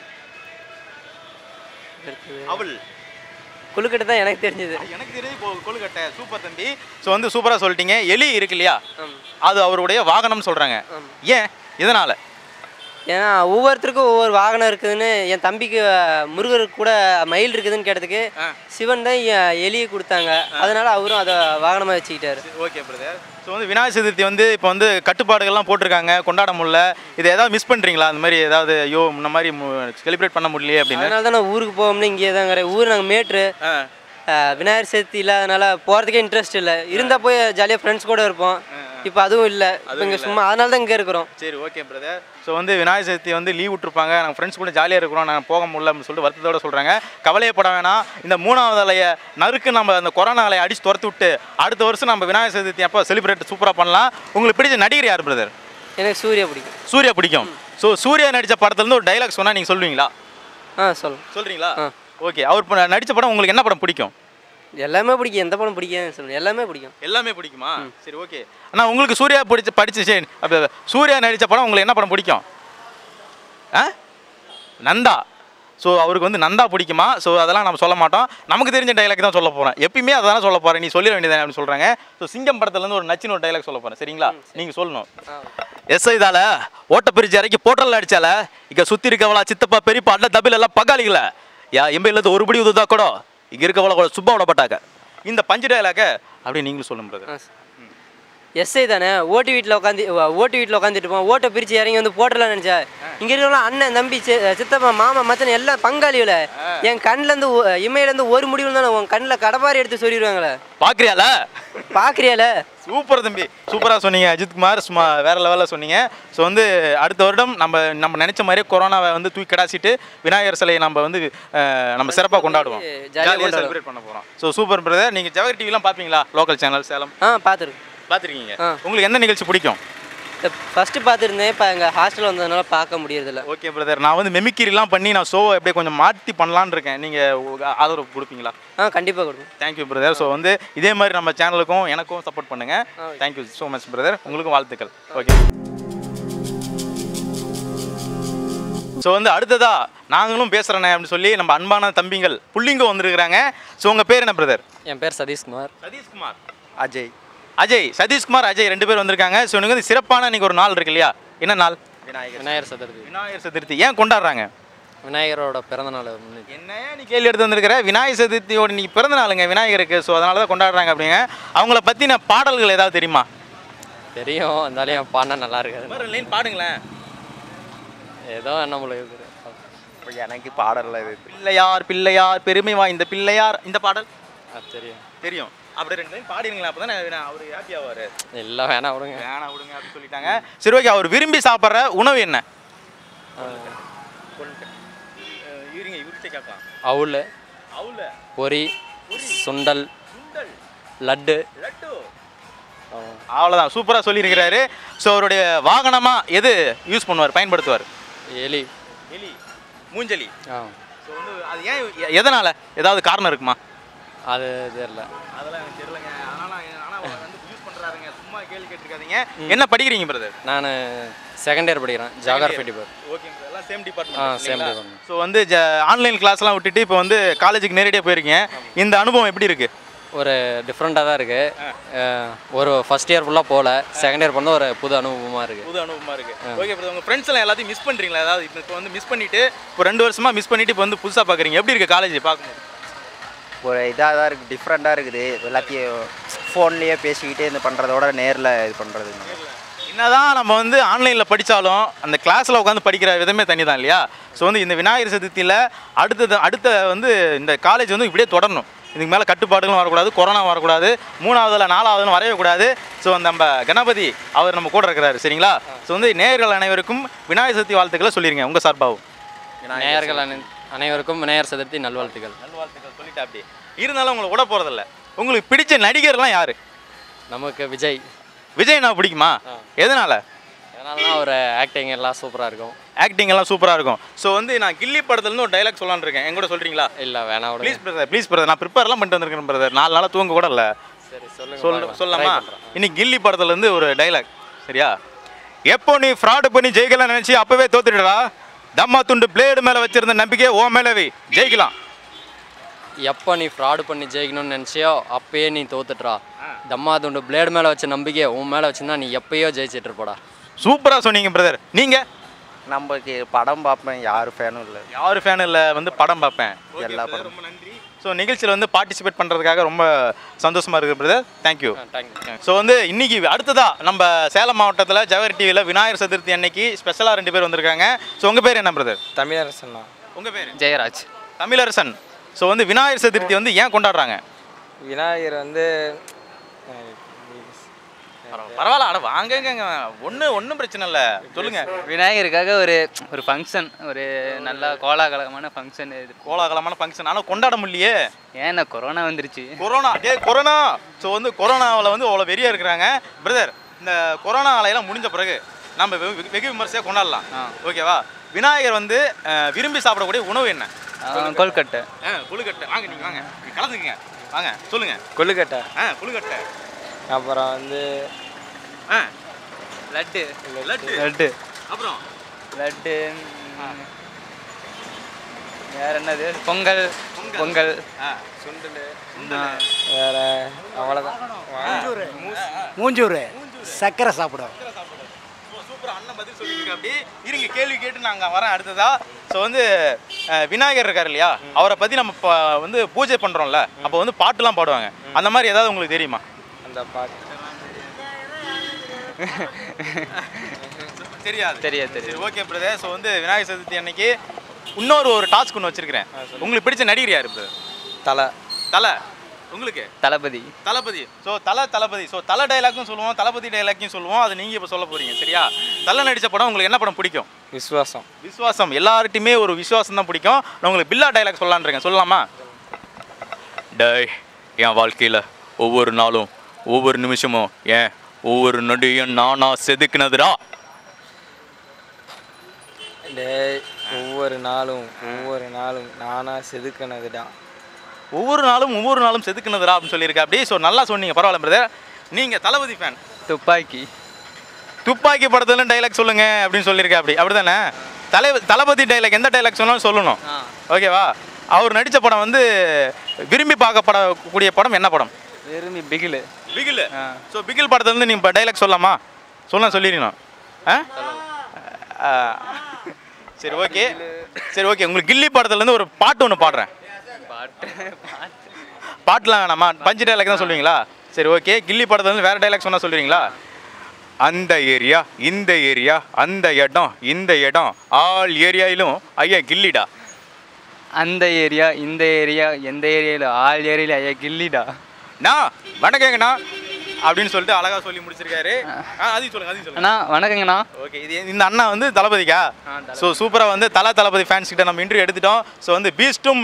அவள் கொழுக்கட்டை தான் எனக்கு தெரிஞ்சது. எனக்கு தெரிஞ்சு கொழுக்கட்டை. சூப்பர் தம்பி. ஸோ வந்து சூப்பராக சொல்லிட்டீங்க. எலி இருக்கு இல்லையா, அது அவருடைய வாகனம் சொல்கிறாங்க. ஏன், இதனால்? ஏன்னா ஒவ்வொருத்தருக்கும் ஒவ்வொரு வாகனம் இருக்குதுன்னு, என் தம்பிக்கு முருகருக்கு கூட மயில் இருக்குதுன்னு கேட்டதுக்கு சிவன் தான் எலியை கொடுத்தாங்க, அதனால அவரும் அதை வாகனமாக வச்சுக்கிட்டாரு. Okay brother. ஸோ வந்து விநாயகர் சதுர்த்தி வந்து இப்போ வந்து கட்டுப்பாடுகள்லாம் போட்டிருக்காங்க, கொண்டாட முடியல. இதை ஏதாவது மிஸ் பண்ணுறீங்களா? அந்த மாதிரி ஏதாவது ஐயோ இந்த மாதிரி செலிப்ரேட் பண்ண முடியலையே அப்படின்னு? அதனால தான் நான் ஊருக்கு போவோம்னு இங்கே தாங்கிற ஊர் நாங்கள் மேட்ரு. விநாயகர் சதுர்த்தி இல்லாதனால போகிறதுக்கே இன்ட்ரெஸ்ட் இல்லை. இருந்தால் போய் ஜாலியாக ஃப்ரெண்ட்ஸ் கூட இருப்போம். இப்போ அதுவும் இல்லை, இப்போ இங்கே சும்மா அதனால தான் இங்கே இருக்கிறோம். சரி, ஓகே பிரதர். ஸோ வந்து விநாயகர் சதுர்த்தி வந்து லீவ் விட்டுருப்பாங்க, நாங்கள் ஃப்ரெண்ட்ஸ் கூட ஜாலியாக இருக்கிறோம், நாங்கள் போக முடியல அப்படின்னு சொல்லிட்டு வருத்தத்தோடு சொல்கிறாங்க. கவலையப்பட வேணாம். இந்த மூணாவது அலையை நறுக்கு நம்ம அந்த கொரோனா அலையை அடித்து துரத்து விட்டு அடுத்த வருஷம் நம்ம விநாயகர் சதுர்த்தி அப்போ செலிப்ரேட் சூப்பராக பண்ணலாம். உங்களுக்கு பிடிச்ச நடிகர் யார் பிரதர்? எனக்கு சூர்யா பிடிக்கும். சூர்யா பிடிக்கும். ஸோ சூர்யா நடித்த படத்துலேருந்து ஒரு டைலாக் சொன்னால் நீங்கள் சொல்லுவீங்களா? ஆ சொல் சொல்கிறீங்களா? ஓகே. அவர் நடித்த படம் உங்களுக்கு என்ன படம் பிடிக்கும்? எல்லாமே பிடிக்கும். எந்த படம் பிடிக்கும் சொல்லுங்கள். எல்லாமே பிடிக்கும். எல்லாமே பிடிக்குமா? சரி, ஓகே. ஆனால் உங்களுக்கு சூர்யா பிடிச்ச படிச்சு அப்போ சூர்யா நடித்த படம் உங்களுக்கு என்ன படம் பிடிக்கும்? ஆ நந்தா. ஸோ அவருக்கு வந்து நந்தா பிடிக்குமா? ஸோ அதெல்லாம் நம்ம சொல்ல மாட்டோம், நமக்கு தெரிஞ்ச டைலாக் தான் சொல்ல போகிறேன். எப்பயுமே அதை தானே சொல்ல போகிறேன், நீ சொல்லிட வேண்டியதானே அப்படின்னு சொல்கிறாங்க. ஸோ சிங்கம் படத்துலேருந்து ஒரு நச்சின்னு ஒரு டைலாக் சொல்ல போகிறேன், சரிங்களா? நீங்கள் சொல்லணும். எஸ் ஐதால ஓட்ட பிரிச்சு இறக்கி போட்டலில் அடித்தால இங்கே சுற்றி இருக்கவளா சித்தப்பா பெரியப்பா அண்ணன் தபில் எல்லாம் பகாளிகளை யா எம்பையில் ஒரு படி உதவுதா கூட இங்கே இருக்கவள கூட சுப்பா விடப்பட்டாங்க. இந்த பஞ்சு டைலாக அப்படி நீங்களும் சொல்லும் பிரதர். எஸ்ஐ தானே, ஓட்டு வீட்டில் உட்காந்து ஓட்டு வீட்டில் உட்காந்துட்டு இருப்போம், ஓட்டை பிரித்து இறங்கி வந்து போட்டலாம் நினச்சா இங்கே இருக்கலாம் அண்ணன் தம்பி சித்தப்பா மாமா மச்சன் எல்லாம் பங்காளியில் என் கண்ணிலேருந்து இமையிலேருந்து ஒரு முடிவு தானே உன் கண்ணில் கடப்பாரி எடுத்து சொல்லிடுவாங்களே. பார்க்குறியால பார்க்குறியால சூப்பர் தம்பி, சூப்பராக சொன்னீங்க அஜித் குமார். சும்மா வேறு லெவலில் சொன்னீங்க. ஸோ வந்து அடுத்த வருடம் நம்ம நம்ம நினச்ச மாதிரியே கொரோனாவை வந்து தூக்கி கடாசிட்டு விநாயகர் சிலையை நம்ம வந்து நம்ம சிறப்பாக கொண்டாடுவோம், ஜாலியாக செலிப்ரேட் பண்ண போகிறோம். So super brother. நீங்கள் ஜவஹர் டிவிலாம் பார்ப்பீங்களா? Local channel Salem. ஆ பார்த்துருக்கேன். பார்த்துருக்கீங்க. உங்களுக்கு எந்த நிகழ்ச்சி பிடிக்கும்? ஃபஸ்ட்டு பார்த்துருந்தேன், இப்போ எங்கள் ஹாஸ்டல் வந்ததுனால பார்க்க முடியறதில்ல. Okay brother. நான் வந்து மெமிக்கிரிலாம் பண்ணி நான் ஷோவை எப்படியே கொஞ்சம் மாற்றி பண்ணலான்னு இருக்கேன், நீங்கள் ஆதரவு கொடுப்பீங்களா? ஆ கண்டிப்பாக கொடுப்பேன். Thank you brother. ஸோ வந்து இதே மாதிரி நம்ம சேனலுக்கும் எனக்கும் சப்போர்ட் பண்ணுங்கள். Thank you so much brother. உங்களுக்கும் வாழ்த்துக்கள். ஓகே. ஸோ வந்து அடுத்ததா நாங்களும் பேசுகிறேனே அப்படின்னு சொல்லி நம்ம அன்பான தம்பிங்கள் புள்ளிங்க வந்துருக்குறாங்க. ஸோ உங்கள் பேர் என்ன பிரதர்? என் பேர் சதீஷ்குமார். சதீஷ்குமார். அஜய். அஜய். சதீஷ்குமார், அஜய் ரெண்டு பேர் வந்திருக்காங்க. ஸோ எனக்கு வந்து சிறப்பான இன்றைக்கி ஒரு நாள் இருக்கு இல்லையா? என்ன நாள்? விநாயகர் விநாயகர் சதுர்த்தி. விநாயகர் சதுர்த்தி ஏன் கொண்டாடுறாங்க? விநாயகரோட பிறந்த நாள். என்னையா நீ கேள்வி எடுத்து வந்திருக்கிற? விநாயகர் சதுர்த்தியோட இன்னைக்கு பிறந்த நாளுங்க விநாயகருக்கு. ஸோ அதனால தான் கொண்டாடுறாங்க அப்படிங்க. அவங்கள பற்றின பாடல்கள் ஏதாவது தெரியுமா? தெரியும் இருந்தாலும் பாடினா நல்லா இருக்காது. ஒரு லைன் பாடுங்களேன். ஏதோ நம்மளுக்கு எனக்கு பாடல இது. பிள்ளையார் பிள்ளையார் பெருமை வாய்ந்த பிள்ளையார் இந்த பாடல் தெரியும் தெரியும். அப்படி ரெண்டு லைன் பாடிடுங்களா, அப்போ தானே அவர் ஹாப்பி ஆவார். இல்லை வேணா விடுங்க வேணா விடுங்க அப்படின்னு சொல்லிட்டாங்க. சரி ஓகே, அவர் விரும்பி சாப்பிட்ற உணவு என்ன? இருங்க இவர்கிட்ட கேட்கலாம். அவுல் அவுல் பொரி சுண்டல் லட்டு லட்டு அவ்வளோதான். சூப்பராக சொல்லியிருக்கிறாரு. ஸோ அவருடைய வாகனமாக எது யூஸ் பண்ணுவார், பயன்படுத்துவார்? எலி எலி மூஞ்சலி. ஆ ஸோ வந்து அது ஏன் எதனால், ஏதாவது காரணம் இருக்குமா? அது தெரியல. அதெல்லாம் எனக்கு தெரியலங்க. அதனால் ஆனால் வந்து யூஸ் பண்ணுறாருங்க, சும்மா கேள்வி கேட்டுருக்காதீங்க. என்ன படிக்கிறீங்க பிரதர்? நான் செகண்ட் இயர் படிக்கிறேன், ஜியோகிராஃபி டிபார்ட்மெண்ட். ஓகே, எல்லாம் same department. Ah same department. So வந்து ஜ ஆன்லைன் கிளாஸ்லாம் விட்டுட்டு இப்போ வந்து காலேஜுக்கு நேரடியாக போயிருக்கீங்க. இந்த அனுபவம் எப்படி இருக்குது? ஒரு டிஃப்ரெண்ட்டாக தான் இருக்குது. ஒரு ஃபஸ்ட் இயர் ஃபுல்லாக போகல, செகண்ட் இயர் பண்ண ஒரு புது அனுபவமாக இருக்குது. புது அனுபவமாக இருக்குது. ஓகே பிரதர், உங்கள் ஃப்ரெண்ட்ஸ் எல்லாம் எல்லாத்தையும் மிஸ் பண்ணுறீங்களா? அதாவது இப்போ வந்து மிஸ் பண்ணிவிட்டு இப்போ ரெண்டு வருஷமாக மிஸ் பண்ணிவிட்டு இப்போ வந்து புதுசாக பார்க்குறீங்க. எப்படி இருக்குது காலேஜ் பார்க்கும்போது? ஒரு இதாக தான் இருக்குது, டிஃப்ரெண்ட்டாக இருக்குது. எல்லாத்தையும் ஃபோன்லேயே பேசிக்கிட்டே இந்த பண்ணுறதோட நேரில் இது பண்ணுறது. என்னதான் நம்ம வந்து ஆன்லைனில் படித்தாலும் அந்த கிளாஸில் உட்காந்து படிக்கிற விதமே தனி தான் இல்லையா? ஸோ வந்து இந்த விநாயகர் சதுர்த்தியில் அடுத்தது அடுத்த வந்து இந்த காலேஜ் வந்து இப்படியே தொடரணும். இதுக்கு மேலே கட்டுப்பாடுகளும் வரக்கூடாது, கொரோனா வரக்கூடாது, மூணாவதில் நாலாவதுன்னு வரையவே கூடாது. ஸோ நம்ம கணபதி அவர் நம்ம கூட இருக்கிறாரு, சரிங்களா? ஸோ வந்து நேயர்கள் அனைவருக்கும் விநாயகர் சதுர்த்தி வாழ்த்துக்களை சொல்லிடுங்க உங்கள் சார்பாகவும். நேயர்கள் அனைவருக்கும் விநாயகர் சதுர்த்தி நல்வாழ்த்துக்கள். நல்வாழ்த்துக்கள் சொல்லிட்டு அப்படி இருந்தாலும் உங்களை விட போகிறதில்ல. உங்களுக்கு பிடிச்ச நடிகர்லாம் யார்? நமக்கு விஜய். விஜய் நான் பிடிக்குமா? எதனால்? அதனால ஒரு ஆக்டிங் எல்லாம் சூப்பராக இருக்கும். ஆக்டிங் எல்லாம் சூப்பராக இருக்கும். ஸோ வந்து நான் கில்லி படத்துலேருந்து ஒரு டைலாக் சொல்லலான்னு இருக்கேன், என் கூட சொல்கிறீங்களா? இல்லை வேணா விடுங்க. Please brother, please brother. நான் ப்ரிப்பேர்லாம் பண்ணிட்டு வந்திருக்கேன் பிரதர், நாலு நாளாக தூங்க கூட இல்லை. சரி சொல்லுங்க. சொல்ல சொல்லலாமா? இன்னைக்கு கில்லி படத்துலேருந்து ஒரு டைலாக், சரியா? எப்போ நீ ஃப்ராடு பண்ணி ஜெயிக்கலாம் நினச்சி அப்போவே தோத்துடுறா. தம்மா துண்டு பிளேடு மேலே வச்சிருந்த நம்பிக்கை ஓ மேலே ஜெயிக்கலாம். எப்போ நீ ஃப்ராடு பண்ணி ஜெயிக்கணும்னு நினச்சியோ அப்பயே நீ தோத்துட்றா. தம்மா துண்டு பிளேடு மேலே வச்ச நம்பிக்கையை உன் மேலே வச்சுருந்தா நீ எப்பயோ ஜெயிச்சிட்டு இருப்படா. சூப்பராக சொன்னீங்க பிரதர். நீங்கள்? நமக்கு படம் பார்ப்பேன், யார் ஃபேனும் இல்லை. யார் ஃபேனும் இல்லை, வந்து படம் பார்ப்பேன் எல்லா படம். ரொம்ப நன்றி. ஸோ நிகழ்ச்சியில் வந்து பார்ட்டிசிபேட் பண்ணுறதுக்காக ரொம்ப சந்தோஷமாக இருக்குது பிரதர். தேங்க்யூ. தேங்க்யூ. ஸோ வந்து இன்னைக்கு அடுத்ததாக நம்ம சேலம் மாவட்டத்தில் ஜவஹர் டிவியில் விநாயகர் சதுர்த்தி அன்னைக்கு ஸ்பெஷலாக ரெண்டு பேர் வந்திருக்காங்க. ஸோ உங்கள் பேர் என்ன பிரதர்? தமிழரசன். உங்கள் பேர்? ஜெயராஜ். தமிழரசன். ஸோ வந்து விநாயகர் சதுர்த்தி வந்து ஏன் கொண்டாடுறாங்க? விநாயகர் வந்து பரவாயில்ல, அட வாங்கங்க, ஒன்றும் ஒன்றும் பிரச்சனை இல்லை, சொல்லுங்கள். விநாயகருக்காக ஒரு ஒரு ஃபங்க்ஷன், ஒரு நல்ல கோலாகலமான ஃபங்க்ஷன். இது கோலாகலமான ஃபங்க்ஷன், ஆனால் கொண்டாட முடியலையே. ஏன்னா கொரோனா வந்துருச்சு. கொரோனா டே கொரோனா ஸோ வந்து கொரோனாவில் வந்து அவ்வளோ வெறியாக இருக்கிறாங்க பிரதர். இந்த கொரோனா அலையெல்லாம் முடிஞ்ச பிறகு நம்ம வெகு வெகு விமர்சையாக கொண்டாடலாம், ஓகேவா? விநாயகர் வந்து விரும்பி சாப்பிடக்கூடிய உணவு என்ன? கொழுக்கட்டை. ஆ கொழுக்கட்டை. வாங்க நீங்கள் வாங்க, கலந்துக்குங்க, வாங்க சொல்லுங்கள். கொழுக்கட்டை. ஆ கொழுக்கட்டை. அப்புறம் வந்து ஆ லட்டு. லட்டு. லட்டு. அப்புறம் லட்டு. வேற என்னது? பொங்கல். பொங்கல். சுண்டல். சுண்டல். வேற அவ்வளோதான். மூஞ்சூர் சக்கரை சாப்பிடும். சூப்பராக அண்ணன் பதில் சொல்லியிருக்க. அப்படி இருங்க, கேள்வி கேட்டு நாங்கள் வரேன் அடுத்ததா. ஸோ வந்து விநாயகர் இருக்கார் இல்லையா, அவரை பற்றி நம்ம இப்போ வந்து பூஜை பண்ணுறோம்ல, அப்போ வந்து பாட்டுலாம் பாடுவாங்க. அந்த மாதிரி ஏதாவது உங்களுக்கு தெரியுமா? அந்த பாட்டு தெரியாது. தெரியாது தெரியாது. சரி ஓகே பிரதர். ஸோ வந்து விநாயகர் சதுர்த்தி அன்னைக்கு இன்னொரு ஒரு டாஸ்க் ஒன்று வச்சிருக்கிறேன். உங்களுக்கு பிடிச்ச நடிகர் யார் பிரதர்? தலை. தலை. உங்களுக்கு? தளபதி. தளபதி. ஸோ தலை தளபதி. ஸோ தலை டைலாக்கும் சொல்லுவோம், தளபதி டைலாக்கையும் சொல்லுவோம். அது நீங்கள் இப்போ சொல்ல போகிறீங்க, சரியா? தலை நடித்த படம் உங்களுக்கு என்ன படம் பிடிக்கும்? விஸ்வாசம். விஸ்வாசம். எல்லார்ட்டையுமே ஒரு விஸ்வாசம் தான் பிடிக்கும். நான் உங்களுக்கு பில்லா டைலாக் சொல்லலான்னு இருக்கேன், சொல்லலாமா? டேய், என் வாழ்க்கையில் ஒவ்வொரு நாளும் ஒவ்வொரு நிமிஷமும் ஏன் ஒவ்வொரு நொடியும் நானா செதுக்குனதுடா. டேய், ஒவ்வொரு நாளும் ஒவ்வொரு நாளும் நானா செதுக்கினதுடா. ஒவ்வொரு நாளும் ஒவ்வொரு நாளும் செதுக்குனதுடா அப்படின்னு சொல்லியிருக்கா. அப்படி ஸோ நல்லா சொன்னீங்க, பரவாயில்ல பிரதர். நீங்கள் தளபதி ஃபேன். துப்பாக்கி. துப்பாக்கி படத்துல டைலாக் சொல்லுங்க அப்படின்னு சொல்லியிருக்கா. அப்படி அப்படி தானே? தலை தளபதி டைலாக் எந்த டைலாக் சொன்னாலும் சொல்லணும், ஓகேவா? அவர் நடித்த படம் வந்து விரும்பி பார்க்கப்படக்கூடிய படம் என்ன படம்? விரும்பி பிகில். பிகில். ஸோ பிகில் படத்துலேருந்து நீங்கள் இப்போ டைலாக் சொல்லலாமா? சொல்ல சொல்லிடணும். ஆ சரி ஓகே, சரி ஓகே. உங்களுக்கு கில்லி படத்துலேருந்து ஒரு பாட்டு ஒன்று பாடுறேன். பாட்டு பாட்டுலாம் வேணாமா? பஞ்சு டைலாக் தான் சொல்லுவீங்களா? சரி ஓகே. கில்லி படத்துலேருந்து வேறு டைலாக் சொன்னால் சொல்லுவீங்களா? அந்த ஏரியா இந்த ஏரியா அந்த இடம் இந்த இடம் ஆல் ஏரியாயிலும் ஐயா கில்லிடா. அந்த ஏரியா இந்த ஏரியா எந்த ஏரியாவில் ஆல் ஏரியாவில் ஐயா கில்லிடா. நான் வணக்கங்கண்ணா அப்படின்னு சொல்லிட்டு அழகா சொல்லி முடிச்சிருக்காரு. அதையும் சொல்லுங்க அதையும் சொல்லுங்க அண்ணா வணக்கங்கண்ணா. ஓகே, இது இந்த அண்ணா வந்து தளபதிக்கா. ஸோ சூப்பராக வந்து தல தளபதி ஃபேன்ஸ் கிட்ட நம்ம இன்டர்வியூ எடுத்துட்டோம். ஸோ வந்து பீஸ்டும்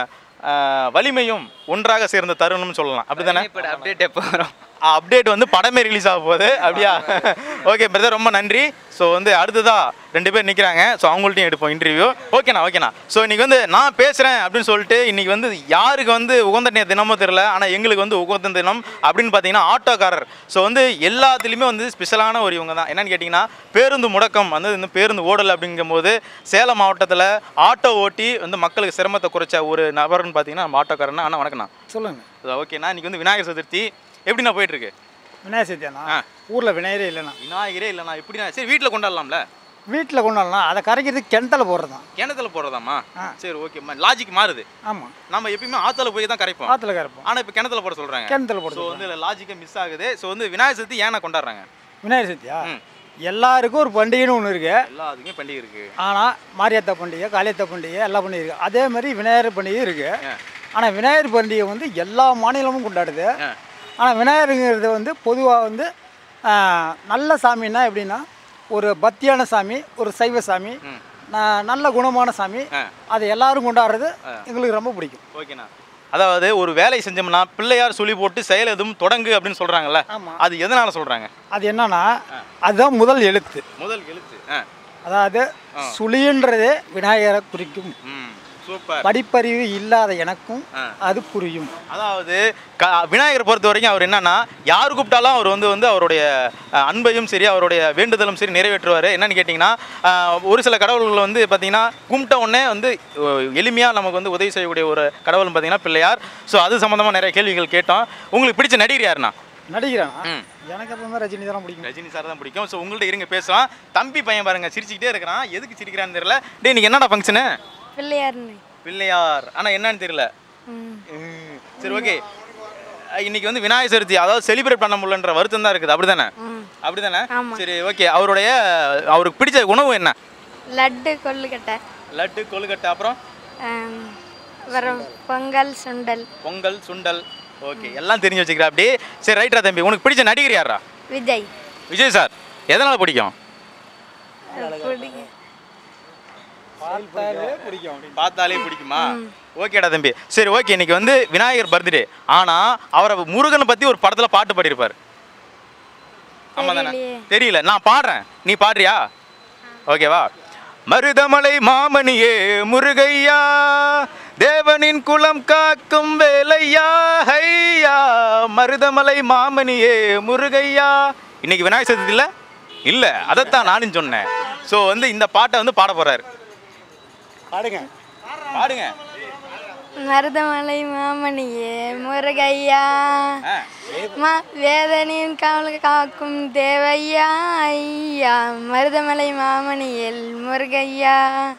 வலிமையும் ஒன்றாக சேர்ந்த தருணம்னு சொல்லலாம், அப்படி தானே? அப்டேட் எப்போ வரும்? அப்டேட் வந்து படமே ரிலீஸ் ஆக போகுது, அப்படியா? ஓகே பிரதர், ரொம்ப நன்றி. ஸோ வந்து அடுத்ததா ரெண்டு பேர் நிற்கிறாங்க. ஸோ அவங்கள்ட்டையும் எடுப்போம் இன்டர்வியூ. ஓகேண்ணா ஓகேண்ணா. ஸோ இன்றைக்கி வந்து நான் பேசுகிறேன் அப்படின்னு சொல்லிட்டு இன்றைக்கி வந்து யாருக்கு வந்து உகந்த தினமோ தெரியல, ஆனால் எங்களுக்கு வந்து உகந்த தினம் அப்படின்னு பார்த்தீங்கன்னா ஆட்டோக்காரர். ஸோ வந்து எல்லாத்துலேயுமே வந்து ஸ்பெஷலான ஒரு இவங்க தான். என்னென்னு கேட்டிங்கன்னா பேருந்து முடக்கம் வந்து இன்னும் பேருந்து ஓடலை அப்படிங்கும்போது சேலம் மாவட்டத்தில் ஆட்டோ ஓட்டி வந்து மக்களுக்கு சிரமத்தை குறைச்ச ஒரு நபர்னு பார்த்தீங்கன்னா நம்ம ஆட்டோக்காரன்னா. அண்ணா வணக்கண்ணா. சொல்லுங்கள். ஓகேண்ணா, இன்றைக்கி வந்து விநாயகர் சதுர்த்தி எப்படிண்ணா போயிட்டுருக்கு? விநாயகர் சதுர்த்தியாண்ணா ஊரில் விநாயகரே இல்லைண்ணா. விநாயகரே இல்லைண்ணா, எப்படிண்ணா? சரி வீட்டில் கொண்டாடலாம்ல? வீட்டில் கொண்டாடலாம், அதை கரைக்கிறதுக்கு கிணத்துல போடுறது தான். கிணத்துல போடுறதாம்மா? சரி ஓகே, லாஜிக் மாறுது. ஆமாம், நம்ம எப்பயுமே ஆற்றுல போய் தான் கரைப்போம். ஆற்றுல கரைப்போம், ஆனால் இப்போ கிணத்துல போட சொல்கிறாங்க. கிணத்துல போட. ஸோ வந்து லாஜிக்கே மிஸ் ஆகுது. ஸோ வந்து விநாயகர் சதுர்த்தி ஏன்னா கொண்டாடுறாங்க? விநாயகர் சதுர்த்தியா எல்லாருக்கும் ஒரு பண்டிகைன்னு ஒன்று இருக்குது. எல்லாத்துக்குமே பண்டிகை இருக்குது. ஆனால் மாரியாத்தா பண்டிகை, காளியாத்தா பண்டிகை எல்லா பண்டிகை இருக்குது. அதே மாதிரி விநாயகர் பண்டிகை இருக்குது. ஆனால் விநாயகர் பண்டிகை வந்து எல்லா மாநிலமும் கொண்டாடுது. ஆனால் விநாயகருங்கிறது வந்து பொதுவாக வந்து நல்ல சாமின்னா எப்படின்னா ஒரு பக்தியான சாமி, ஒரு சைவ சாமி, நல்ல குணமான சாமி. அதை எல்லாரும் கொண்டாடுறது எங்களுக்கு ரொம்ப பிடிக்கும். ஓகேண்ணா. அதாவது ஒரு வேலை செஞ்சோம்னா பிள்ளையார் சொல்லி போட்டு செயல் எதுவும் தொடங்கு அப்படின்னு சொல்கிறாங்கல்ல, அது எதனால் சொல்கிறாங்க? அது என்னன்னா அதுதான் முதல் எழுத்து. முதல் எழுத்து அதாவது சுழின்றதே விநாயகரை குறிக்கும். சூப்பர். படிப்பறிவு இல்லாத எனக்கும் அது புரியும். அதாவது விநாயகரை பொறுத்த வரைக்கும் அவர் என்னன்னா யார் கூப்பிட்டாலும் அவர் வந்து வந்து அவருடைய அன்பையும் சரி அவருடைய வேண்டுதலும் சரி நிறைவேற்றுவார். என்னன்னு கேட்டிங்கன்னா ஒரு சில கடவுள்கள் வந்து பார்த்தீங்கன்னா கும்பிட்ட உடனே வந்து எளிமையாக நமக்கு வந்து உதவி செய்யக்கூடிய ஒரு கடவுள்னு பார்த்தீங்கன்னா பிள்ளையார். ஸோ அது சம்மந்தமாக நிறைய கேள்விகள் கேட்டோம். உங்களுக்கு பிடிச்ச நடிகர் யாருண்ணா? நடிகரானா? எனக்கு எப்பவுமே ரஜினி தான் பிடிக்கும். ரஜினி சார் தான் பிடிக்கும். ஸோ உங்கள்கிட்ட இருங்க பேசலாம். தம்பி பையன் பாருங்க சிரிச்சுக்கிட்டே இருக்கிறான், எதுக்கு சிரிக்கிறான்னு தெரியல. டே இன்னைக்கு என்னடா ஃபங்க்ஷனு? பிள்ளையார். பிள்ளையார் ஆனால் என்னன்னு தெரியல. சரி ஓகே, இன்னைக்கு வந்து விநாயகர் சதுர்த்தி, அதாவது செலிப்ரேட் பண்ண முடியலன்ற வருத்தம் தான் இருக்குது, அப்படி தானே? அப்படி தானே? சரி ஓகே, அவருடைய அவருக்கு பிடிச்ச உணவு என்ன? லட்டு கொழுக்கட்டை. லட்டு கொழுக்கட்டை, அப்புறம் வர பொங்கல் சுண்டல். பொங்கல் சுண்டல். ஓகே, எல்லாம் தெரிஞ்சு வச்சுக்கிறா அப்படி. சரி ரைட்டா தம்பி, உனக்கு பிடிச்ச நடிகர் யாரா? விஜய். விஜய் சார் எதனால் பிடிக்கும்? பார்த்தாலே பிடிக்குமா? ஓகேடா தம்பி. சரி ஓகே, இன்னைக்கு வந்து விநாயகர் பர்த்டே, ஆனால் அவரை முருகனை பற்றி ஒரு படத்தில் பாட்டு பாடியிருப்பார். ஆமாம் தானே? தெரியல, நான் பாடுறேன், நீ பாடுறியா? ஓகேவா? மருதமலை மாமணியே முருகையா, தேவனின் குலம் காக்கும் வேலையா, ஹையா மருதமலை மாமணியே முருகையா. இன்னைக்கு விநாயகர் சதுர்த்தி இல்லை இல்லை, அதைத்தான் நானும் சொன்னேன். ஸோ வந்து இந்த பாட்டை வந்து பாட போகிறாரு. பாடுங்க பாடுங்க. மருதமலை மாமணியே முருகையா, வேதனின் கவலை காக்கும் தேவையா, ஐயா மருதமலை மாமணியில் முருகையா.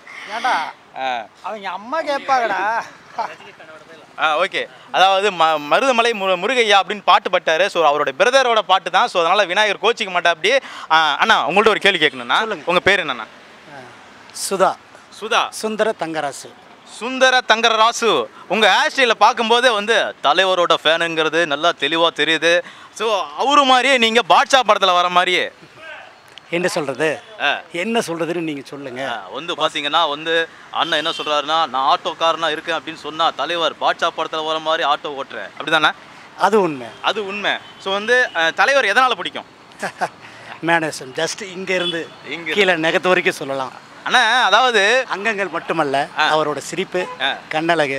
அவங்க அம்மா கேட்பாங்கடா. ஆ ஓகே, அதாவது ம மருதமலை மு முருகையா அப்படின்னு பாட்டு பட்டாரு. ஸோ அவரோட பிரதரோட பாட்டு தான். ஸோ அதனால் விநாயகர் கோச்சிக்க மாட்டா அப்படி. அண்ணா உங்கள்கிட்ட ஒரு கேள்வி கேட்கணுண்ணா. உங்கள் பேர் என்னண்ணா? சுதா. சுதா. சுந்தர தங்கராசு. சுந்தர தங்கராசு. உங்கள் ஹேர் ஸ்டைலை பார்க்கும்போதே வந்து தலைவரோட ஃபேனுங்கிறது நல்லா தெளிவாக தெரியுது. ஸோ அவரு மாதிரியே நீங்கள் பாட்ஷா படத்தில் வர மாதிரியே. என்ன சொல்கிறது என்ன சொல்கிறதுன்னு நீங்கள் சொல்லுங்கள். வந்து பார்த்தீங்கன்னா வந்து அண்ணன் என்ன சொல்கிறாருன்னா, நான் ஆட்டோக்காரனா இருக்கேன் அப்படின்னு சொன்னால் தலைவர் பாட்ஷா படத்தில் வர மாதிரி ஆட்டோ ஓட்டுறேன், அப்படி தானே? அது உண்மை, அது உண்மை. ஸோ வந்து தலைவர் எதனால் பிடிக்கும்? மேனேசம் ஜஸ்ட் இங்கேருந்து இங்கே கீழே நெகத்து வரைக்கும் சொல்லலாம். அண்ணா அதாவது அங்கங்கள் மட்டுமல்ல, அவரோட சிரிப்பு, கண்ணழகு,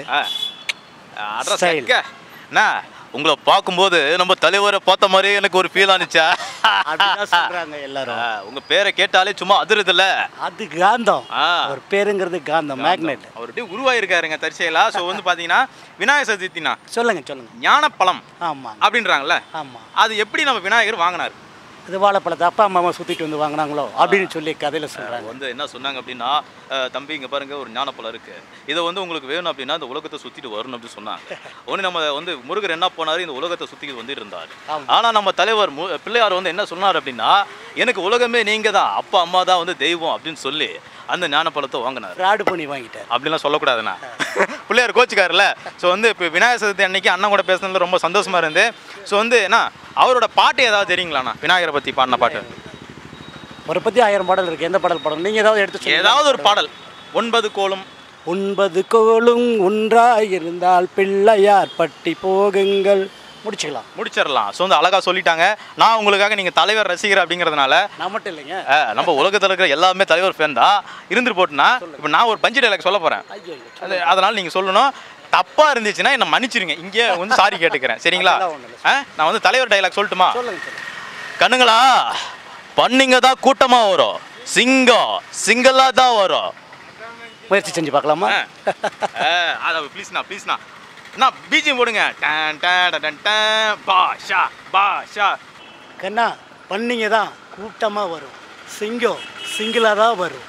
அண்ணா உங்களை பார்க்கும்போது நம்ம தலைவரை பார்த்த மாதிரி எனக்கு ஒரு ஃபீல் ஆனிச்சா சொல்றாங்க எல்லாரும். உங்க பேரை கேட்டாலே சும்மா அதிருதுல்ல, அது காந்தம். ஒரு பேருங்கிறது காந்தம், மேக்னெட். அவருடைய உருவாயிருக்காருங்க தற்செயலா. ஸோ வந்து பார்த்தீங்கன்னா விநாயகர் சதுர்த்தினா சொல்லுங்க சொல்லுங்க ஞானப்பழம் ஆமாம் அப்படின்றாங்கல்ல. ஆமாம், அது எப்படி நம்ம விநாயகர் வாங்கினார்? இது வாழைப்பழத்தை அப்பா அம்மாவை சுற்றிட்டு வந்து வாங்கினாங்களோ அப்படின்னு சொல்லி கதையில் சொல்கிறாங்க. வந்து என்ன சொன்னாங்க அப்படின்னா அஹ், தம்பி இங்கே பாருங்க ஒரு ஞானப்பழம் இருக்கு, இதை வந்து உங்களுக்கு வேணும் அப்படின்னா இந்த உலகத்தை சுற்றிட்டு வரணும் அப்படின்னு சொன்னாங்க. ஒன்று நம்ம வந்து முருகர் என்ன பண்ணாரு, இந்த உலகத்தை சுற்றிட்டு வந்து இருந்தார். ஆனால் நம்ம தலைவர் மு பிள்ளையார் வந்து என்ன சொன்னார் அப்படின்னா எனக்கு உலகமே நீங்கள் தான், அப்பா அம்மா தான் வந்து தெய்வம் அப்படின்னு சொல்லி அந்த ஞானப்பழத்தை வாங்கினார். ஃப்ராடு பண்ணி வாங்கிட்டார் அப்படிலாம் சொல்லக்கூடாதுண்ணா. பிள்ளையார் கோச்சுக்காருல்ல. ஸோ வந்து இப்போ விநாயகர் சதுர்த்தி அன்னைக்கு அண்ணன் கூட பேசுனதுல ரொம்ப சந்தோஷமா இருந்து. ஸோ வந்து என்ன அவரோட பாட்டு ஏதாவது தெரியுங்களாண்ணா, விநாயகரை பற்றி பாடின பாட்டு? அவரை பற்றி ஆயிரம் பாடல் இருக்குது. எந்த பாடல் பாடல் நீங்கள் ஏதாவது எடுத்து சொல்லுங்க. ஏதாவது ஒரு பாடல். ஒன்பது கோலும் ஒன்பது கோலும் ஒன்றாயிருந்தால் பிள்ளையார் பட்டி போகுங்கள். முடிச்சுக்கலாம். முடிச்சிடலாம். ஸோ வந்து அழகாக சொல்லிட்டாங்க. நான் உங்களுக்காக நீங்கள் தலைவர் ரசிகர் அப்படிங்கிறதுனால நான் மட்டும் இல்லைங்க, நம்ம உலகத்தில் இருக்கிற எல்லாமே தலைவர் ஃபேன் தான். இருந்துட்டு போட்டுனா இப்போ நான் ஒரு பஞ்சு டைலாக் சொல்ல போகிறேன். அது அதனால் நீங்கள் சொல்லணும். தப்பாக இருந்துச்சுன்னா என்னை மன்னிச்சிருங்க, இங்கே வந்து சாரி கேட்டுக்கிறேன். சரிங்களா? நான் வந்து தலைவர் டைலாக் சொல்லட்டுமா? கண்ணுங்களா, பண்ணிங்க தான் கூட்டமாக வரும், சிங்கம் சிங்கலாக தான் வரும். முயற்சி செஞ்சு பார்க்கலாமா? அதான் ப்ளீஸ்ண்ணா ப்ளீஸ்ண்ணா அண்ணா பிஜிஎம் போடுங்க. டன் டன் டன் டன் பாஷா பாஷா. கண்ணா பண்ணிங்க தான் கூட்டமாக வரும், சிங்கம் சிங்கிளாக தான் வரும்.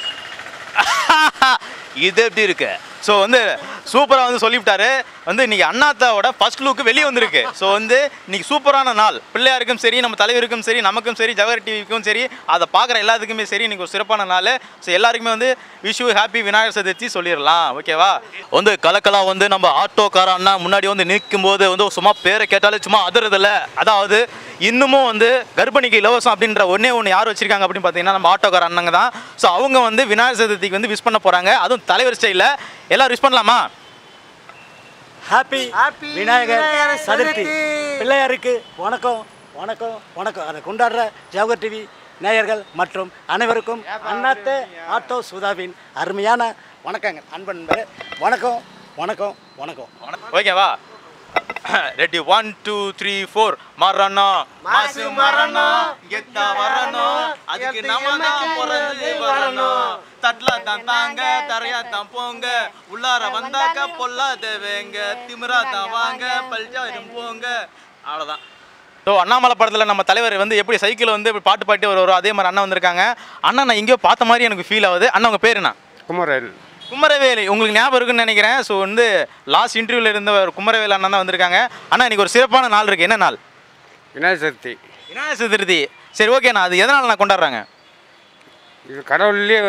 இது எப்படி இருக்கு? ஸோ வந்து சூப்பராக வந்து சொல்லிவிட்டாரு. வந்து இன்னைக்கு அண்ணாத்தாவோட ஃபர்ஸ்ட் லுக்கு வெளியே வந்திருக்கு. ஸோ வந்து இன்னைக்கு சூப்பரான நாள். பிள்ளையாருக்கும் சரி, நம்ம தலைவருக்கும் சரி, நமக்கும் சரி, ஜவஹர் டிவிக்கும் சரி, அதை பார்க்குற எல்லாத்துக்குமே சரி, இன்னைக்கு ஒரு சிறப்பான நாள். ஸோ எல்லாருக்குமே வந்து wish you happy Vinayagar Chaturthi சொல்லிடலாம். ஓகேவா? வந்து கலக்கலா வந்து நம்ம ஆட்டோக்கார அண்ணா முன்னாடி வந்து நிற்கும் போது வந்து சும்மா பேரை கேட்டாலே சும்மா அதிரதில்ல. அதாவது இன்னமும் வந்து கர்ப்பிணிக்கு இலவசம் அப்படின்ற ஒன்றே ஒன்று யார் வச்சிருக்காங்க அப்படின்னு பார்த்தீங்கன்னா நம்ம ஆட்டோக்கார அண்ணங்க தான். ஸோ அவங்க வந்து விநாயகர் சதுர்த்திக்கு வந்து விஷ் பண்ண போகிறாங்க. அதுவும் தலைவர் ஸ்டைலில். எல்லாரும் விஷ் பண்ணலாமா? ஹாப்பி விநாயகர் சதுர்த்தி. பிள்ளையாருக்கு வணக்கம் வணக்கம் வணக்கம். அதை கொண்டாடுற ஜவஹர் டிவி நேயர்கள் மற்றும் அனைவருக்கும் அண்ணாத்தே ஆட்டோ சுதாவின் அருமையான வணக்கங்கள். அன்பன் வணக்கம் வணக்கம் வணக்கம். ஓகேவா? Ready one two three four. மரணம் மாசு மரணம் கெத்தா வரணும், அதுக்கு நம்ம தான் பிறந்து வரணும். தட்ல தான் தாங்க தரையா தான் போங்க, உள்ளார வந்தாக்க பொல்லாத வேங்க, திமிரா தான் வாங்க பல்ஜாயிரம் போங்க. அவ்வளோதான். ஸோ அண்ணாமலை படத்தில் நம்ம தலைவர் வந்து எப்படி சைக்கிள் வந்து பாட்டு பாட்டு வருவாரோ அதே மாதிரி அண்ணா வந்திருக்காங்க. அண்ணா நான் எங்கேயோ பார்த்த மாதிரி எனக்கு ஃபீல் ஆகுது. அண்ணா உங்கள் பேர் என்ன? குமரவேல். குமரவேலி உங்களுக்கு ஞாபகம் இருக்குன்னு நினைக்கிறேன். ஸோ வந்து லாஸ்ட் இன்டர்வியூவில் இருந்த ஒரு குமரவேல் அண்ணா தான் வந்திருக்காங்க. அண்ணா இன்னைக்கு ஒரு சிறப்பான நாள் இருக்குது. என்ன நாள்? விநாயகர் சதுர்த்தி. விநாயகர் சதுர்த்தி. சரி ஓகேண்ணா, அது எதனால் நான் கொண்டாடுறாங்க? இது கடவுள்லேயே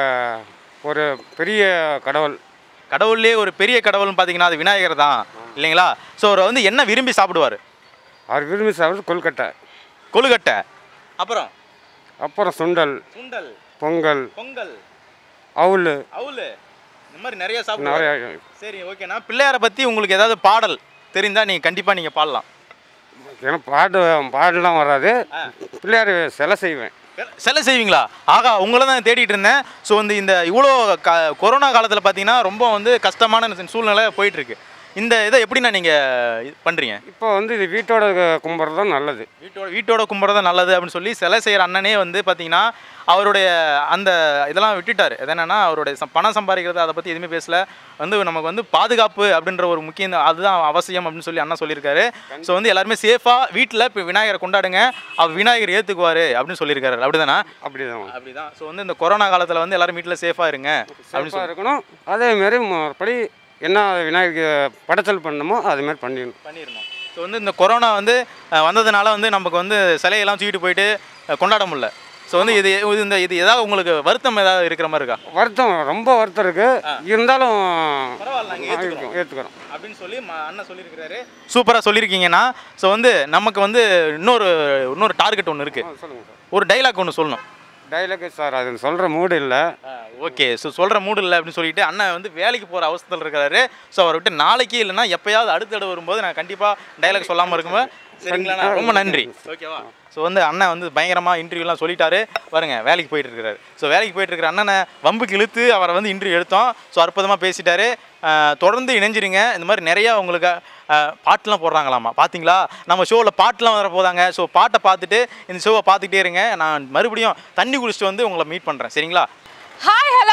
ஒரு பெரிய கடவுள். கடவுள்லேயே ஒரு பெரிய கடவுள்னு பார்த்தீங்கன்னா அது விநாயகர் தான் இல்லைங்களா? ஸோ அவர் வந்து என்ன விரும்பி சாப்பிடுவார்? அவர் விரும்பி சாப்பிடுறது கொழுக்கட்டை. கொழுக்கட்டை. அப்புறம் அப்புறம் சுண்டல், சுண்டல், பொங்கல், பொங்கல், அவுல் அவுல், இந்த மாதிரி நிறைய நிறைய. சாப்பிடுவார். சரி ஓகேண்ணா, பிள்ளையாரை பற்றி உங்களுக்கு ஏதாவது பாடல் தெரிந்தால் நீங்கள் கண்டிப்பாக நீங்கள் பாடலாம். ஏன்னா பாடு பாடலாம் வராது. பிள்ளையார் சிலை செய்வேன். சிலை செய்வீங்களா? ஆகா, உங்களை தான் தேடிட்டு இருந்தேன். ஸோ வந்து இந்த இவ்வளோ க கொரோனா காலத்தில் பார்த்தீங்கன்னா ரொம்ப வந்து கஷ்டமான சூழ்நிலை போயிட்டுருக்கு. இந்த இதை எப்படிண்ணா நீங்கள் பண்ணுறீங்க? இப்போ வந்து இது வீட்டோட கும்பிட்றது தான் நல்லது. வீட்டோட வீட்டோட கும்பிட்றது நல்லது அப்படின்னு சொல்லி சிலை செய்கிற அண்ணனே வந்து பார்த்தீங்கன்னா அவருடைய அந்த இதெல்லாம் விட்டுட்டார். எது என்னன்னா அவருடைய ச பணம் சம்பாதிக்கிறது அதை பற்றி எதுவுமே பேசல. வந்து நமக்கு வந்து பாதுகாப்பு அப்படின்ற ஒரு முக்கியம், அதுதான் அவசியம் அப்படின்னு சொல்லி அண்ணா சொல்லியிருக்காரு. ஸோ வந்து எல்லாருமே சேஃபாக வீட்டில் இப்போ விநாயகரை கொண்டாடுங்க, அவர் விநாயகர் ஏற்றுக்குவார் அப்படின்னு சொல்லியிருக்காரு. அப்படி தானே? அப்படி தான் அப்படி தான். ஸோ வந்து இந்த கொரோனா காலத்தில் வந்து எல்லாரும் வீட்டில் சேஃபாக இருங்க அப்படின்னு சொல்லி இருக்கணும். அதேமாரி மறுபடி என்ன விநாயகர் படைச்சல் பண்ணணுமோ அதுமாரி பண்ணிடணும் பண்ணிடணும் ஸோ வந்து இந்த கொரோனா வந்து வந்ததுனால வந்து நமக்கு வந்து சிலையெல்லாம் தூக்கிட்டு போயிட்டு கொண்டாட முடியல. ஸோ வந்து இது இந்த இது ஏதாவது உங்களுக்கு வருத்தம் ஏதாவது இருக்கிற மாதிரி இருக்கா? வருத்தம், ரொம்ப வருத்தம் இருக்குது. இருந்தாலும் பரவாயில்ல, நாங்கள் ஏற்றுக்கிறோம் ஏற்றுக்கிறோம் அப்படின்னு சொல்லி அண்ணன் சொல்லியிருக்கிறாரு. சூப்பராக சொல்லியிருக்கீங்கன்னா. ஸோ வந்து நமக்கு வந்து இன்னொரு இன்னொரு டார்கெட் ஒன்று இருக்குது. சொல்லுங்கள் சார். ஒரு டைலாக் ஒன்று சொல்லணும். டைலாக் சார் அது சொல்கிற மூடு இல்லை. ஓகே, ஸோ சொல்கிற மூடு இல்லை அப்படின்னு சொல்லிட்டு அண்ணன் வந்து வேலைக்கு போகிற அவசரத்தில் இருக்கிறாரு. ஸோ அவரை விட்டு நாளைக்கு இல்லைன்னா எப்போயாவது அடுத்த தடவை வரும்போது நான் கண்டிப்பாக டைலாக் சொல்லாமல் இருக்கும்போது சரிங்களா? ரொம்ப நன்றி. ஓகேவா? ஸோ வந்து அண்ணன் வந்து பயங்கரமாக இன்டர்வியூலாம் சொல்லிட்டாரு. பாருங்க, வேலைக்கு போயிட்டு இருக்கிறாரு. ஸோ வேலைக்கு போயிட்டு இருக்கிற அண்ணனை வம்புக்கு இழுத்து அவரை வந்து இன்டர்வியூ எடுத்தோம். ஸோ அற்புதமாக பேசிட்டாரு. தொடர்ந்து இணைஞ்சிருங்க. இந்த மாதிரி நிறையா உங்களுக்கு பாட்டுலாம் போடுறாங்களாமா, பார்த்தீங்களா? நம்ம ஷோவில் பாட்டுலாம் வர போதாங்க. ஸோ பாட்டை பார்த்துட்டு இந்த ஷோவை பார்த்துக்கிட்டே இருங்க. நான் மறுபடியும் தண்ணி குடிச்சிட்டு வந்து உங்களை மீட் பண்ணுறேன். சரிங்களா? ஹாய் ஹலோ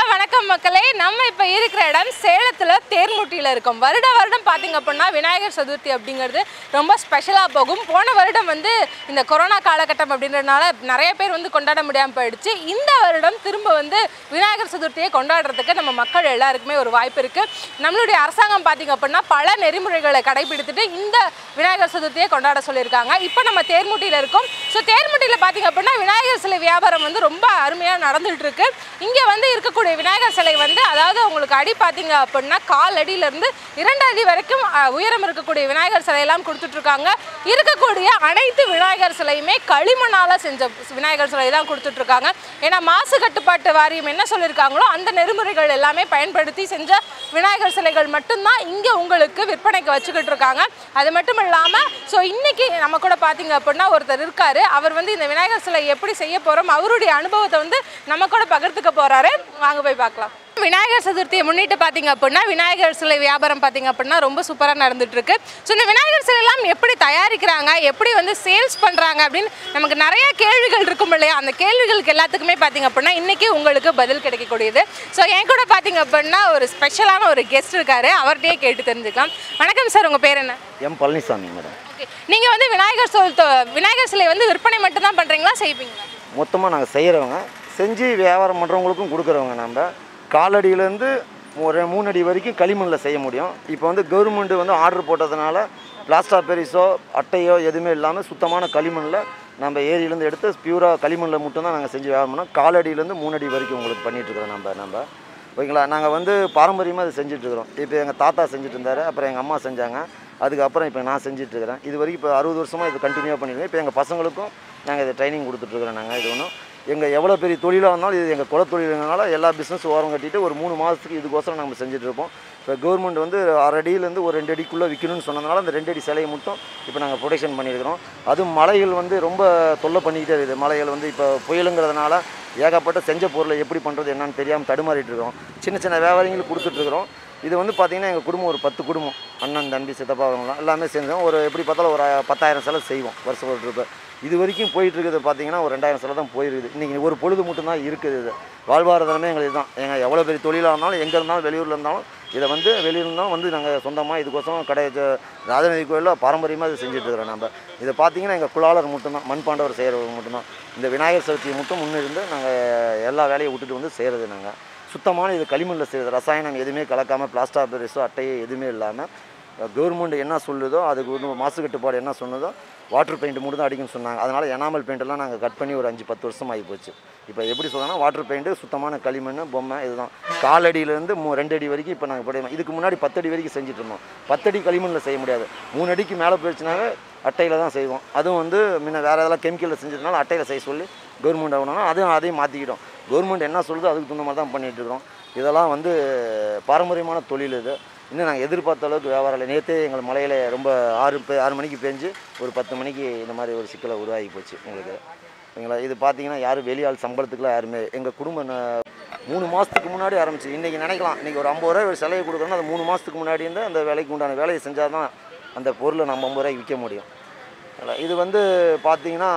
வணக்கம் மக்களே. நம்ம இப்போ இருக்கிற இடம் சேலத்தில் தேர்முட்டியில் இருக்கோம். வருட வருடம் பார்த்திங்க அப்படின்னா விநாயகர் சதுர்த்தி அப்படிங்கிறது ரொம்ப ஸ்பெஷலாக போகும். போன வருடம் வந்து இந்த கொரோனா காலகட்டம் அப்படின்றதுனால நிறைய பேர் வந்து கொண்டாட முடியாமல் போயிடுச்சு. இந்த வருடம் திரும்ப வந்து விநாயகர் சதுர்த்தியை கொண்டாடுறதுக்கு நம்ம மக்கள் எல்லாருக்குமே ஒரு வாய்ப்பு இருக்குது. நம்மளுடைய அரசாங்கம் பார்த்திங்க அப்படின்னா பல நெறிமுறைகளை கடைபிடித்துட்டு இந்த விநாயகர் சதுர்த்தியை கொண்டாட சொல்லியிருக்காங்க. இப்போ நம்ம தேர்முட்டியில் இருக்கோம். ஸோ தேர்முட்டியில் பார்த்திங்க அப்படின்னா விநாயகர் சிலை வியாபாரம் வந்து ரொம்ப அருமையாக நடந்துகிட்டு இருக்கு. இங்கே வந்து இருக்கக்கூடிய விநாயகர் சிலை வந்து அதாவது உங்களுக்கு அடி பார்த்தீங்க அப்படின்னா கால் அடியிலேருந்து இரண்டு அடி வரைக்கும் உயரம் இருக்கக்கூடிய விநாயகர் சிலையெல்லாம் கொடுத்துட்ருக்காங்க. இருக்கக்கூடிய அனைத்து விநாயகர் சிலையுமே களிமண்ணால் செஞ்ச விநாயகர் சிலை தான் கொடுத்துட்ருக்காங்க. ஏன்னா மாசு கட்டுப்பாட்டு வாரியம் என்ன சொல்லியிருக்காங்களோ அந்த நெறிமுறைகள் எல்லாமே பயன்படுத்தி செஞ்ச விநாயகர் சிலைகள் மட்டும்தான் இங்கே உங்களுக்கு விற்பனைக்கு வச்சுக்கிட்டு இருக்காங்க. அது மட்டும் இல்லாமல் ஸோ இன்றைக்கி நம்ம கூட பார்த்தீங்க அப்படின்னா ஒருத்தர் இருக்கார். அவர் வந்து இந்த விநாயகர் சிலை எப்படி செய்ய போகிறோம் அவருடைய அனுபவத்தை வந்து நம்ம கூட பகிர்ந்துக்க போகிறாரு. வாங்க போய் பார்க்கலாம். விநாயகர் சதுர்த்தியை முன்னிட்டு பார்த்தீங்க அப்படின்னா விநாயகர் சிலை வியாபாரம் பார்த்தீங்க அப்படின்னா ரொம்ப சூப்பராக நடந்துட்டு இருக்கு. ஸோ இந்த விநாயகர் சிலையெல்லாம் எப்படி தயாரிக்கிறாங்க, எப்படி வந்து சேல்ஸ் பண்ணுறாங்க அப்படின்னு நமக்கு நிறைய கேள்விகள் இருக்கும் இல்லையா? அந்த கேள்விகளுக்கு எல்லாத்துக்குமே பார்த்தீங்க அப்படின்னா இன்றைக்கி உங்களுக்கு பதில் கிடைக்கக்கூடியது. ஸோ என் கூட பார்த்தீங்க அப்படின்னா ஒரு ஸ்பெஷலான ஒரு கெஸ்ட் இருக்காரு. அவர்கிட்டயே கேட்டு தெரிஞ்சுக்கலாம். வணக்கம் சார், உங்கள் பேர் என்ன? M Palaniswami madam. ஓகே, நீங்கள் வந்து விநாயகர் சதுர்த்தி விநாயகர் சிலை வந்து விற்பனை மட்டும் தான் பண்ணுறீங்களா, செய்வீங்களா? மொத்தமாக நாங்கள் செய்கிறவங்க, செஞ்சு வியாபாரம் பண்ணுறவங்களுக்கும் கொடுக்குறவங்க. நம்ம காலடியிலேருந்து ஒரு மூணு அடி வரைக்கும் களிமண்ணில் செய்ய முடியும். இப்போ வந்து கவர்மெண்ட்டு வந்து ஆர்டர் போட்டதுனால பிளாஸ்டர் பெரிஸோ அட்டையோ எதுவுமே இல்லாமல் சுத்தமான களிமண்ணில் நம்ம ஏரியிலேருந்து எடுத்து பியூராக களிமண்ணில் மட்டும்தான் நாங்கள் செஞ்சு வியாபாரம் பண்ணோம். காலடியிலேருந்து மூணு அடி வரைக்கும் உங்களுக்கு பண்ணிகிட்ருக்குறோம் நம்ம நம்ம ஓகேங்களா. நாங்கள் வந்து பாரம்பரியமாக அது செஞ்சிட்ருக்குறோம். இப்போ எங்கள் தாத்தா செஞ்சுட்டு இருந்தார், அப்புறம் எங்கள் அம்மா செஞ்சாங்க, அதுக்கப்புறம் இப்போ நான் செஞ்சிட்ருக்கிறேன். இது வரைக்கும் இப்போ அறுபது வருஷமாக இது கண்டினியூவாக பண்ணியிருக்கோம். இப்போ எங்கள் பசங்களுக்கும் நாங்கள் இதை ட்ரைனிங் கொடுத்துட்ருக்குறோம். நாங்கள் இது ஒன்றும் எங்கள் எவ்வளோ பெரிய தொழிலாக இருந்தாலும் இது எங்கள் குலத்தொழிலுங்கனால எல்லா பிஸ்னஸ் ஓரம் கட்டிட்டு ஒரு மூணு மாதத்துக்கு இதுக்கோசரம் நம்ம செஞ்சுட்ருப்போம். இப்போ கவர்மெண்ட் வந்து அரை அடியிலேருந்து ஒரு ரெண்டு அடிக்குள்ளே விற்கணும்னு சொன்னதுனால அந்த ரெண்டு அடி சிலையை மட்டும் இப்போ நாங்கள் ப்ரொடக்ஷன் பண்ணியிருக்கிறோம். அதுவும் மலைகள் வந்து ரொம்ப தொல்லை பண்ணிக்கிட்டே இருக்குது. மலைகள் வந்து இப்போ புயலுங்கிறதுனால ஏகப்பட்ட செஞ்ச பொருளை எப்படி பண்ணுறது என்னன்னு தெரியாமல் தடுமாறிட்டு இருக்கிறோம். சின்ன சின்ன வியாபாரிகளுக்கு கொடுத்துட்ருக்குறோம். இது வந்து பார்த்திங்கன்னா எங்கள் குடும்பம் ஒரு பத்து குடும்பம், அண்ணன் தம்பி சித்தப்பா அவங்களாம் எல்லாமே சேர்ந்தோம். ஒரு எப்படி பார்த்தாலும் ஒரு பத்தாயிரம் சிலை செய்வோம் வருஷம் ஒரு ட்ரிப்பு. இது வரைக்கும் போயிட்டுருக்குது பார்த்திங்கன்னா ஒரு ரெண்டாயிரம் சிலை தான் போயிருக்குது. இன்றைக்கி ஒரு பொழுது மட்டும்தான் இருக்குது. இது வாழ்வாதாரமே எங்களுக்கு இதுதான். எங்கள் எவ்வளோ பெரிய தொழிலாக இருந்தாலும் எங்கே இருந்தாலும் வெளியூரில் இருந்தாலும் இதை வந்து வெளியூர் இருந்தாலும் வந்து நாங்கள் சொந்தமாக இதுக்கோசரம் கடை ராஜநதி கோயிலில் பாரம்பரியமாக இது செஞ்சுட்ருக்குறோம். நம்ம இதை பார்த்திங்கன்னா எங்கள் குழாளர் மட்டும்தான், மண்பாண்டவர் செய்கிறவங்க மட்டும்தான். இந்த விநாயகர் சதுர்த்தியை மட்டும் முன்னிருந்து நாங்கள் எல்லா வேலையை விட்டுட்டு வந்து செய்கிறது. நாங்கள் சுத்தமான இது களிமண்ணில் செய்கிறது, ரசாயனம் எதுவுமே கலக்காமல் பிளாஸ்டர் பெரிஸோ அட்டையோ எதுவுமே இல்லாமல் கவர்மெண்ட் என்ன சொல்லுதோ அதுக்கு வந்து மாசு கட்டுப்பாடு என்ன சொன்னதோ வாட்டர் பெயிண்ட் மட்டும் தான் அடிக்குன்னு சொன்னாங்க. அதனால் எனாமல் பெயிண்டெல்லாம் நாங்கள் கட் பண்ணி ஒரு அஞ்சு பத்து வருஷம் ஆகி போச்சு. இப்போ எப்படி சொல்லணும்னா வாட்டர் பெயிண்ட்டு சுத்தமான களிமண் பொம்மை இதுதான். காலடியிலேருந்து மூ ரெண்டு அடி வரைக்கும் இப்போ நாங்கள் போடுவோம். இதுக்கு முன்னாடி பத்தடி வரைக்கும் செஞ்சுட்டு இருந்தோம். பத்தடி களிமண்ணில் செய்ய முடியாது. மூணு அடிக்கு மேலே போயிடுச்சுனாவே அட்டையில் தான் செய்வோம். அதுவும் வந்து முன்ன வேறு எதெல்லாம் கெமிக்கலில் செஞ்சதுனால அட்டையில் செய்ய சொல்லி கவர்மெண்ட் ஆகணும்னா அதுவும் அதையும் மாற்றிக்கிட்டோம். கவர்மெண்ட் என்ன சொல்லுதோ அதுக்கு தகுந்த மாதிரி தான் பண்ணிகிட்ருக்குறோம். இதெல்லாம் வந்து பாரம்பரியமான தொழில். இது இன்னும் நாங்கள் எதிர்பார்த்த அளவுக்கு வியாபாரம் இல்லை. நேற்றே எங்கள் மலையில் ரொம்ப ஆறு ஆறு மணிக்கு பெஞ்சு ஒரு பத்து மணிக்கு இந்த மாதிரி ஒரு சிக்கலை உருவாகி போச்சு எங்களுக்கு. எங்களை இது பார்த்தீங்கன்னா யாரும் வெளியாள் சம்பளத்துக்குலாம் யாருமே எங்கள் குடும்பம் மூணு மாதத்துக்கு முன்னாடி ஆரம்பிச்சு. இன்றைக்கி நினைக்கலாம் இன்றைக்கி ஒரு ஐம்பது ரூபாய் ஒரு சிலையை கொடுக்குறோன்னா அது மூணு மாதத்துக்கு முன்னாடி இருந்து அந்த வேலைக்கு உண்டான வேலையை செஞ்சால் தான் அந்த பொருளை நம்ம ஐம்பது ரூபாய்க்கு விற்க முடியும். இது வந்து பார்த்திங்கன்னா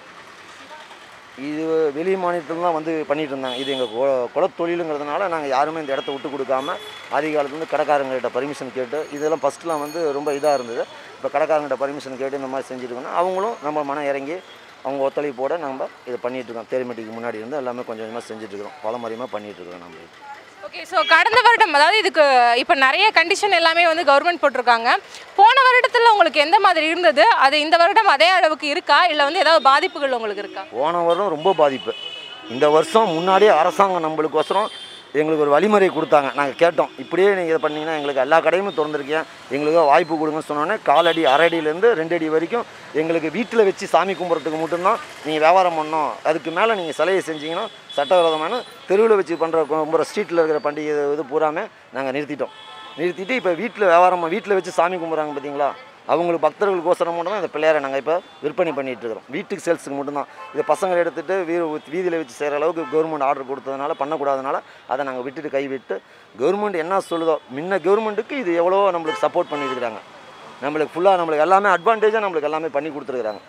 இது வெளி மாநிலத்தில் தான் வந்து பண்ணிகிட்டு இருந்தாங்க. இது எங்கள் குல குலத்தொழிலுங்கிறதுனால நாங்கள் யாருமே இந்த இடத்த விட்டு கொடுக்காம ஆதி காலத்துலேருந்து கடைக்காரங்கள்கிட்ட பர்மிஷன் கேட்டு இதெல்லாம் ஃபஸ்ட்டுலாம் வந்து ரொம்ப இதாக இருந்தது. இப்போ கடைக்காரங்கிட்ட பர்மிஷன் கேட்டு இந்த மாதிரி செஞ்சுருக்கோன்னா அவங்களும் நம்ம மனம் இறங்கி அவங்க ஒத்துழைப்போடு நம்ம இதை பண்ணிகிட்ருக்கோம். தேர்மெட்டிக்கு முன்னாடி இருந்து எல்லாமே கொஞ்சம் கொஞ்சமாக செஞ்சுட்ருக்கோம். பாரம்பரியமாக பண்ணிகிட்ருக்கோம் நம்ம. ஓகே, ஸோ கடந்த வருடம் அதாவது இதுக்கு இப்போ நிறைய கண்டிஷன் எல்லாமே வந்து கவர்மெண்ட் போட்டிருக்காங்க. போன வருடத்தில் உங்களுக்கு எந்த மாதிரி இருந்தது, அது இந்த வருடம் அதே அளவுக்கு இருக்கா, இல்லை வந்து ஏதாவது பாதிப்புகள் உங்களுக்கு இருக்கா? போன வருடம் ரொம்ப பாதிப்பு. இந்த வருஷம் முன்னாடியே அரசாங்கம் நம்மளுக்கோசரம் எங்களுக்கு ஒரு வழிமுறை கொடுத்தாங்க. நாங்கள் கேட்டோம், இப்படியே நீங்கள் இதை பண்ணிங்கன்னா எங்களுக்கு எல்லா கடையுமே திறந்துருக்கேன், எங்களுக்கு வாய்ப்பு கொடுங்கன்னு சொன்னோன்னே காலடி அரை அடியிலேருந்து ரெண்டு அடி வரைக்கும் எங்களுக்கு வீட்டில் வச்சு சாமி கும்பிட்றதுக்கு மட்டும்தான் நீங்கள் வியாபாரம் பண்ணோம். அதுக்கு மேலே நீங்கள் சிலையை செஞ்சிங்கன்னா சட்டவிரோதமான தெருவில் வச்சு பண்ணுற கும்பிட்ற ஸ்ட்ரீட்டில் இருக்கிற பண்டிகை இது பூராமே நாங்கள் நிறுத்திட்டோம். நிறுத்திட்டு இப்போ வீட்டில் வியாபாரம் வீட்டில் வச்சு சாமி கும்பிட்றாங்க பார்த்தீங்களா, அவங்களுக்கு பக்தர்களுக்கோசரம் மட்டும் தான் இந்த பிள்ளையாரை நாங்கள் இப்போ விற்பனை பண்ணிகிட்டு இருக்கிறோம். வீட்டுக்கு சேல்ஸுக்கு மட்டும்தான். இதை பசங்களை எடுத்துகிட்டு வீ வீதியில் வச்சு செய்கிற அளவுக்கு கவர்மெண்ட் ஆர்டர் கொடுத்ததுனால பண்ணக்கூடாதனால அதை நாங்கள் விட்டுட்டு கைவிட்டு கவர்மெண்ட் என்ன சொல்லுதோ முன்ன கவர்மெண்ட்டுக்கு இது எவ்வளோ நம்மளுக்கு சப்போர்ட் பண்ணியிருக்கிறாங்க. நம்மளுக்கு ஃபுல்லாக நம்மளுக்கு எல்லாமே அட்வான்டேஜாக நம்மளுக்கு எல்லாமே பண்ணி கொடுத்துருக்குறாங்க.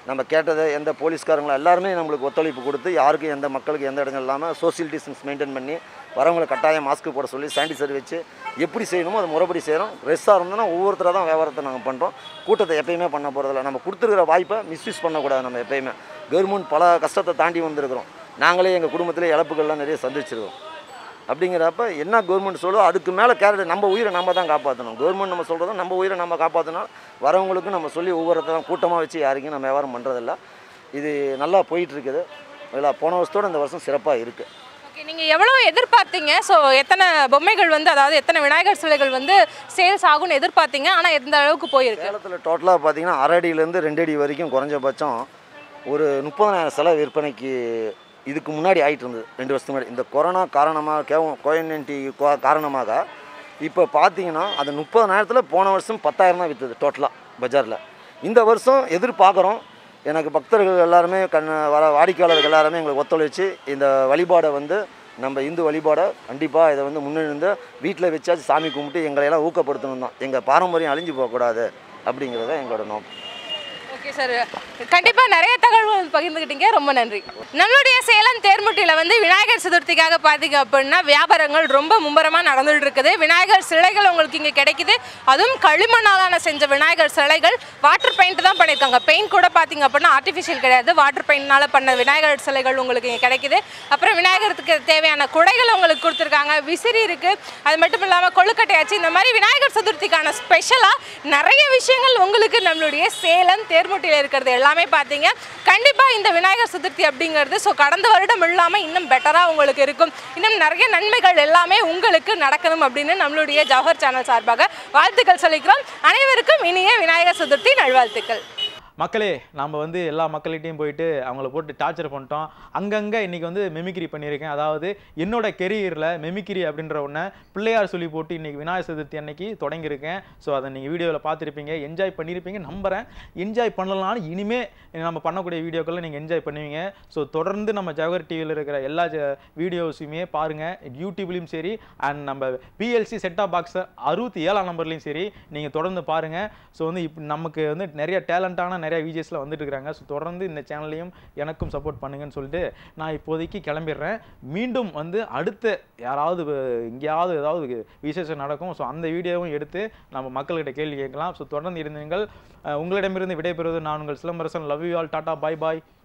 நம்ம கேட்டதை எந்த போலீஸ்காரங்களும் எல்லாருமே நம்மளுக்கு ஒத்துழைப்பு கொடுத்து யாருக்கும் எந்த மக்களுக்கு எந்த இடங்கள் இல்லாமல் சோசியல் டிஸ்டன்ஸ் மெயின்டைன் பண்ணி வரவங்களை கட்டாயம் மாஸ்க் போட சொல்லி சானிடைசர் வச்சு எப்படி செய்யணுமோ அதை முறைப்படி செய்கிறோம். ரெஸ்ஸாக இருந்தோம்னா ஒவ்வொருத்தராக தான் வியாபாரத்தை நாங்கள் பண்ணுறோம். கூட்டத்தை எப்பயுமே பண்ண போகிறதில்ல. நம்ம கொடுத்துருக்கிற வாய்ப்பை மிஸ்யூஸ் பண்ணக்கூடாது. நம்ம எப்பயுமே கவர்மெண்ட் பல கஷ்டத்தை தாண்டி வந்திருக்கிறோம். நாங்களே எங்கள் குடும்பத்திலே இழப்புகள்லாம் நிறைய சந்திச்சிருக்கோம். அப்படிங்கிறப்ப என்ன கவர்மெண்ட் சொல்லுதோ அதுக்கு மேலே கேரட் நம்ம உயிரை நம்ம தான் காப்பாற்றணும். கவர்மெண்ட் நம்ம சொல்கிறதோ நம்ம உயிரை நம்ம காப்பாற்றினா வரவங்களுக்கும் நம்ம சொல்லி ஒவ்வொருத்தரும் கூட்டமாக வச்சு யாருக்கும் நம்ம வியாபாரம் பண்ணுறதில்ல. இது நல்லா போயிட்டுருக்குது. இல்லை போன வருஷத்தோடு இந்த வருஷம் சிறப்பாக இருக்குது. ஓகே, நீங்கள் எவ்வளோ எதிர்பார்த்தீங்க? ஸோ எத்தனை பொம்மைகள் வந்து அதாவது எத்தனை விநாயகர் சிலைகள் வந்து சேல்ஸ் ஆகும்னு எதிர்பார்த்தீங்க, ஆனால் எந்த அளவுக்கு போயிருக்கு? சேலத்தில் டோட்டலாக பார்த்தீங்கன்னா அரை அடியிலேருந்து ரெண்டு அடி வரைக்கும் குறைஞ்சபட்சம் ஒரு முப்பதாயிரம் சிலை விற்பனைக்கு இதுக்கு முன்னாடி ஆகிட்டு இருந்தது. ரெண்டு வருஷத்துக்கு முன்னாடி இந்த கொரோனா காரணமாக கே கோயன்டி காரணமாக இப்போ பார்த்தீங்கன்னா அந்த முப்பதாயிரத்தில் போன வருஷம் பத்தாயிரம் தான் விற்றுது டோட்டலாக பஜாரில். இந்த வருஷம் எதிர்பார்க்குறோம். எனக்கு பக்தர்கள் எல்லாருமே கண் வர வாடிக்கையாளர்கள் எல்லாருமே எங்களுக்கு ஒத்துழைச்சி இந்த வழிபாடை வந்து நம்ம இந்து வழிபாடை கண்டிப்பாக இதை வந்து முன்னிருந்து வீட்டில் வச்சாச்சு சாமி கும்பிட்டு எங்களையெல்லாம் ஊக்கப்படுத்தணும் தான். எங்கள் பாரம்பரியம் அழிஞ்சு போகக்கூடாது அப்படிங்கிறத எங்களோட நோக்கம். ஓகே சார், கண்டிப்பாக நிறைய தகவல்கள் பகிர்ந்துக்கிட்டீங்க, ரொம்ப நன்றி. நம்மளுடைய சேலம் தேர்முட்டியில் வந்து விநாயகர் சதுர்த்திக்காக பார்த்தீங்க அப்படின்னா வியாபாரங்கள் ரொம்ப மும்பரமாக நடந்துகிட்டு இருக்குது. விநாயகர் சிலைகள் உங்களுக்கு இங்கே கிடைக்குது. அதுவும் களிமண்ணாலான செஞ்ச விநாயகர் சிலைகள் வாட்டர் பெயிண்ட் தான் பண்ணியிருக்காங்க. பெயிண்ட் கூட பார்த்தீங்க அப்படின்னா ஆர்டிஃபிஷியல் கிடையாது, வாட்டர் பெயிண்ட்னால பண்ண விநாயகர் சிலைகள் உங்களுக்கு இங்கே கிடைக்குது. அப்புறம் விநாயகருக்கு தேவையான குடைகள் உங்களுக்கு கொடுத்துருக்காங்க, விசிறி இருக்குது. அது மட்டும் இல்லாமல் கொழுக்கட்டையாச்சு. இந்த மாதிரி விநாயகர் சதுர்த்திக்கான ஸ்பெஷலாக நிறைய விஷயங்கள் உங்களுக்கு நம்மளுடைய சேலம் தேர்முட்டியில் இருக்கிறது எல்லாமே பார்த்தீங்க. கண்டிப்பாக இந்த விநாயகர் சதுர்த்தி அப்படிங்கிறது ஸோ கடந்த வருடம் இல்லாமல் இன்னும் பெட்டராக உங்களுக்கு இருக்கும். இன்னும் நிறைய நன்மைகள் எல்லாமே உங்களுக்கு நடக்கணும் அப்படின்னு நம்மளுடைய ஜவஹர் சேனல் சார்பாக வாழ்த்துக்கள் சொல்லிக்கிறோம். அனைவருக்கும் இனிய விநாயகர் சதுர்த்தி நல்வாழ்த்துக்கள். மக்களே, நம்ம வந்து எல்லா மக்கள்கிட்டையும் போயிட்டு அவங்கள போட்டு டார்ச்சர் பண்ணிட்டோம். அங்கங்கே இன்றைக்கி வந்து மெமிக்ரி பண்ணியிருக்கேன். அதாவது என்னோட கெரியரில் மெமிக்ரி அப்படின்ற ஒன்று பிள்ளையார் சொல்லி போட்டு இன்றைக்கி விநாயகர் சதுர்த்தி அன்னைக்கு தொடங்கியிருக்கேன். ஸோ அதை நீங்கள் வீடியோவில் பார்த்துருப்பீங்க, என்ஜாய் பண்ணியிருப்பீங்க நம்புகிறேன். என்ஜாய் பண்ணலான்னு இனிமேல் நம்ம பண்ணக்கூடிய வீடியோக்களில் நீங்கள் என்ஜாய் பண்ணுவீங்க. ஸோ தொடர்ந்து நம்ம ஜவஹர் டிவியில் இருக்கிற எல்லா வீடியோஸுமே பாருங்கள். யூடியூப்லேயும் சரி அண்ட் நம்ம பிஎல்சி செட்டாப் பாக்ஸை அறுபத்தி ஏழாம் நம்பர்லேயும் சரி நீங்கள் தொடர்ந்து பாருங்கள். ஸோ வந்து இப்போ நமக்கு வந்து நிறைய டேலண்டான நிறைய விஜேஸில் வந்துட்டு இருக்காங்க. ஸோ தொடர்ந்து இந்த சேனல்லையும் எனக்கும் சப்போர்ட் பண்ணுங்கன்னு சொல்லிட்டு நான் இப்போதைக்கு கிளம்பிடுறேன். மீண்டும் வந்து அடுத்த யாராவது எங்கேயாவது ஏதாவது விசேஷம் நடக்கும். ஸோ அந்த வீடியோவும் எடுத்து நம்ம மக்கள்கிட்ட கேள்வி கேட்கலாம். ஸோ தொடர்ந்து இருந்தீர்கள். உங்களிடமிருந்து விடைபெறுவது நான் உங்கள் Silambarasan. Love you all. Tata, bye bye.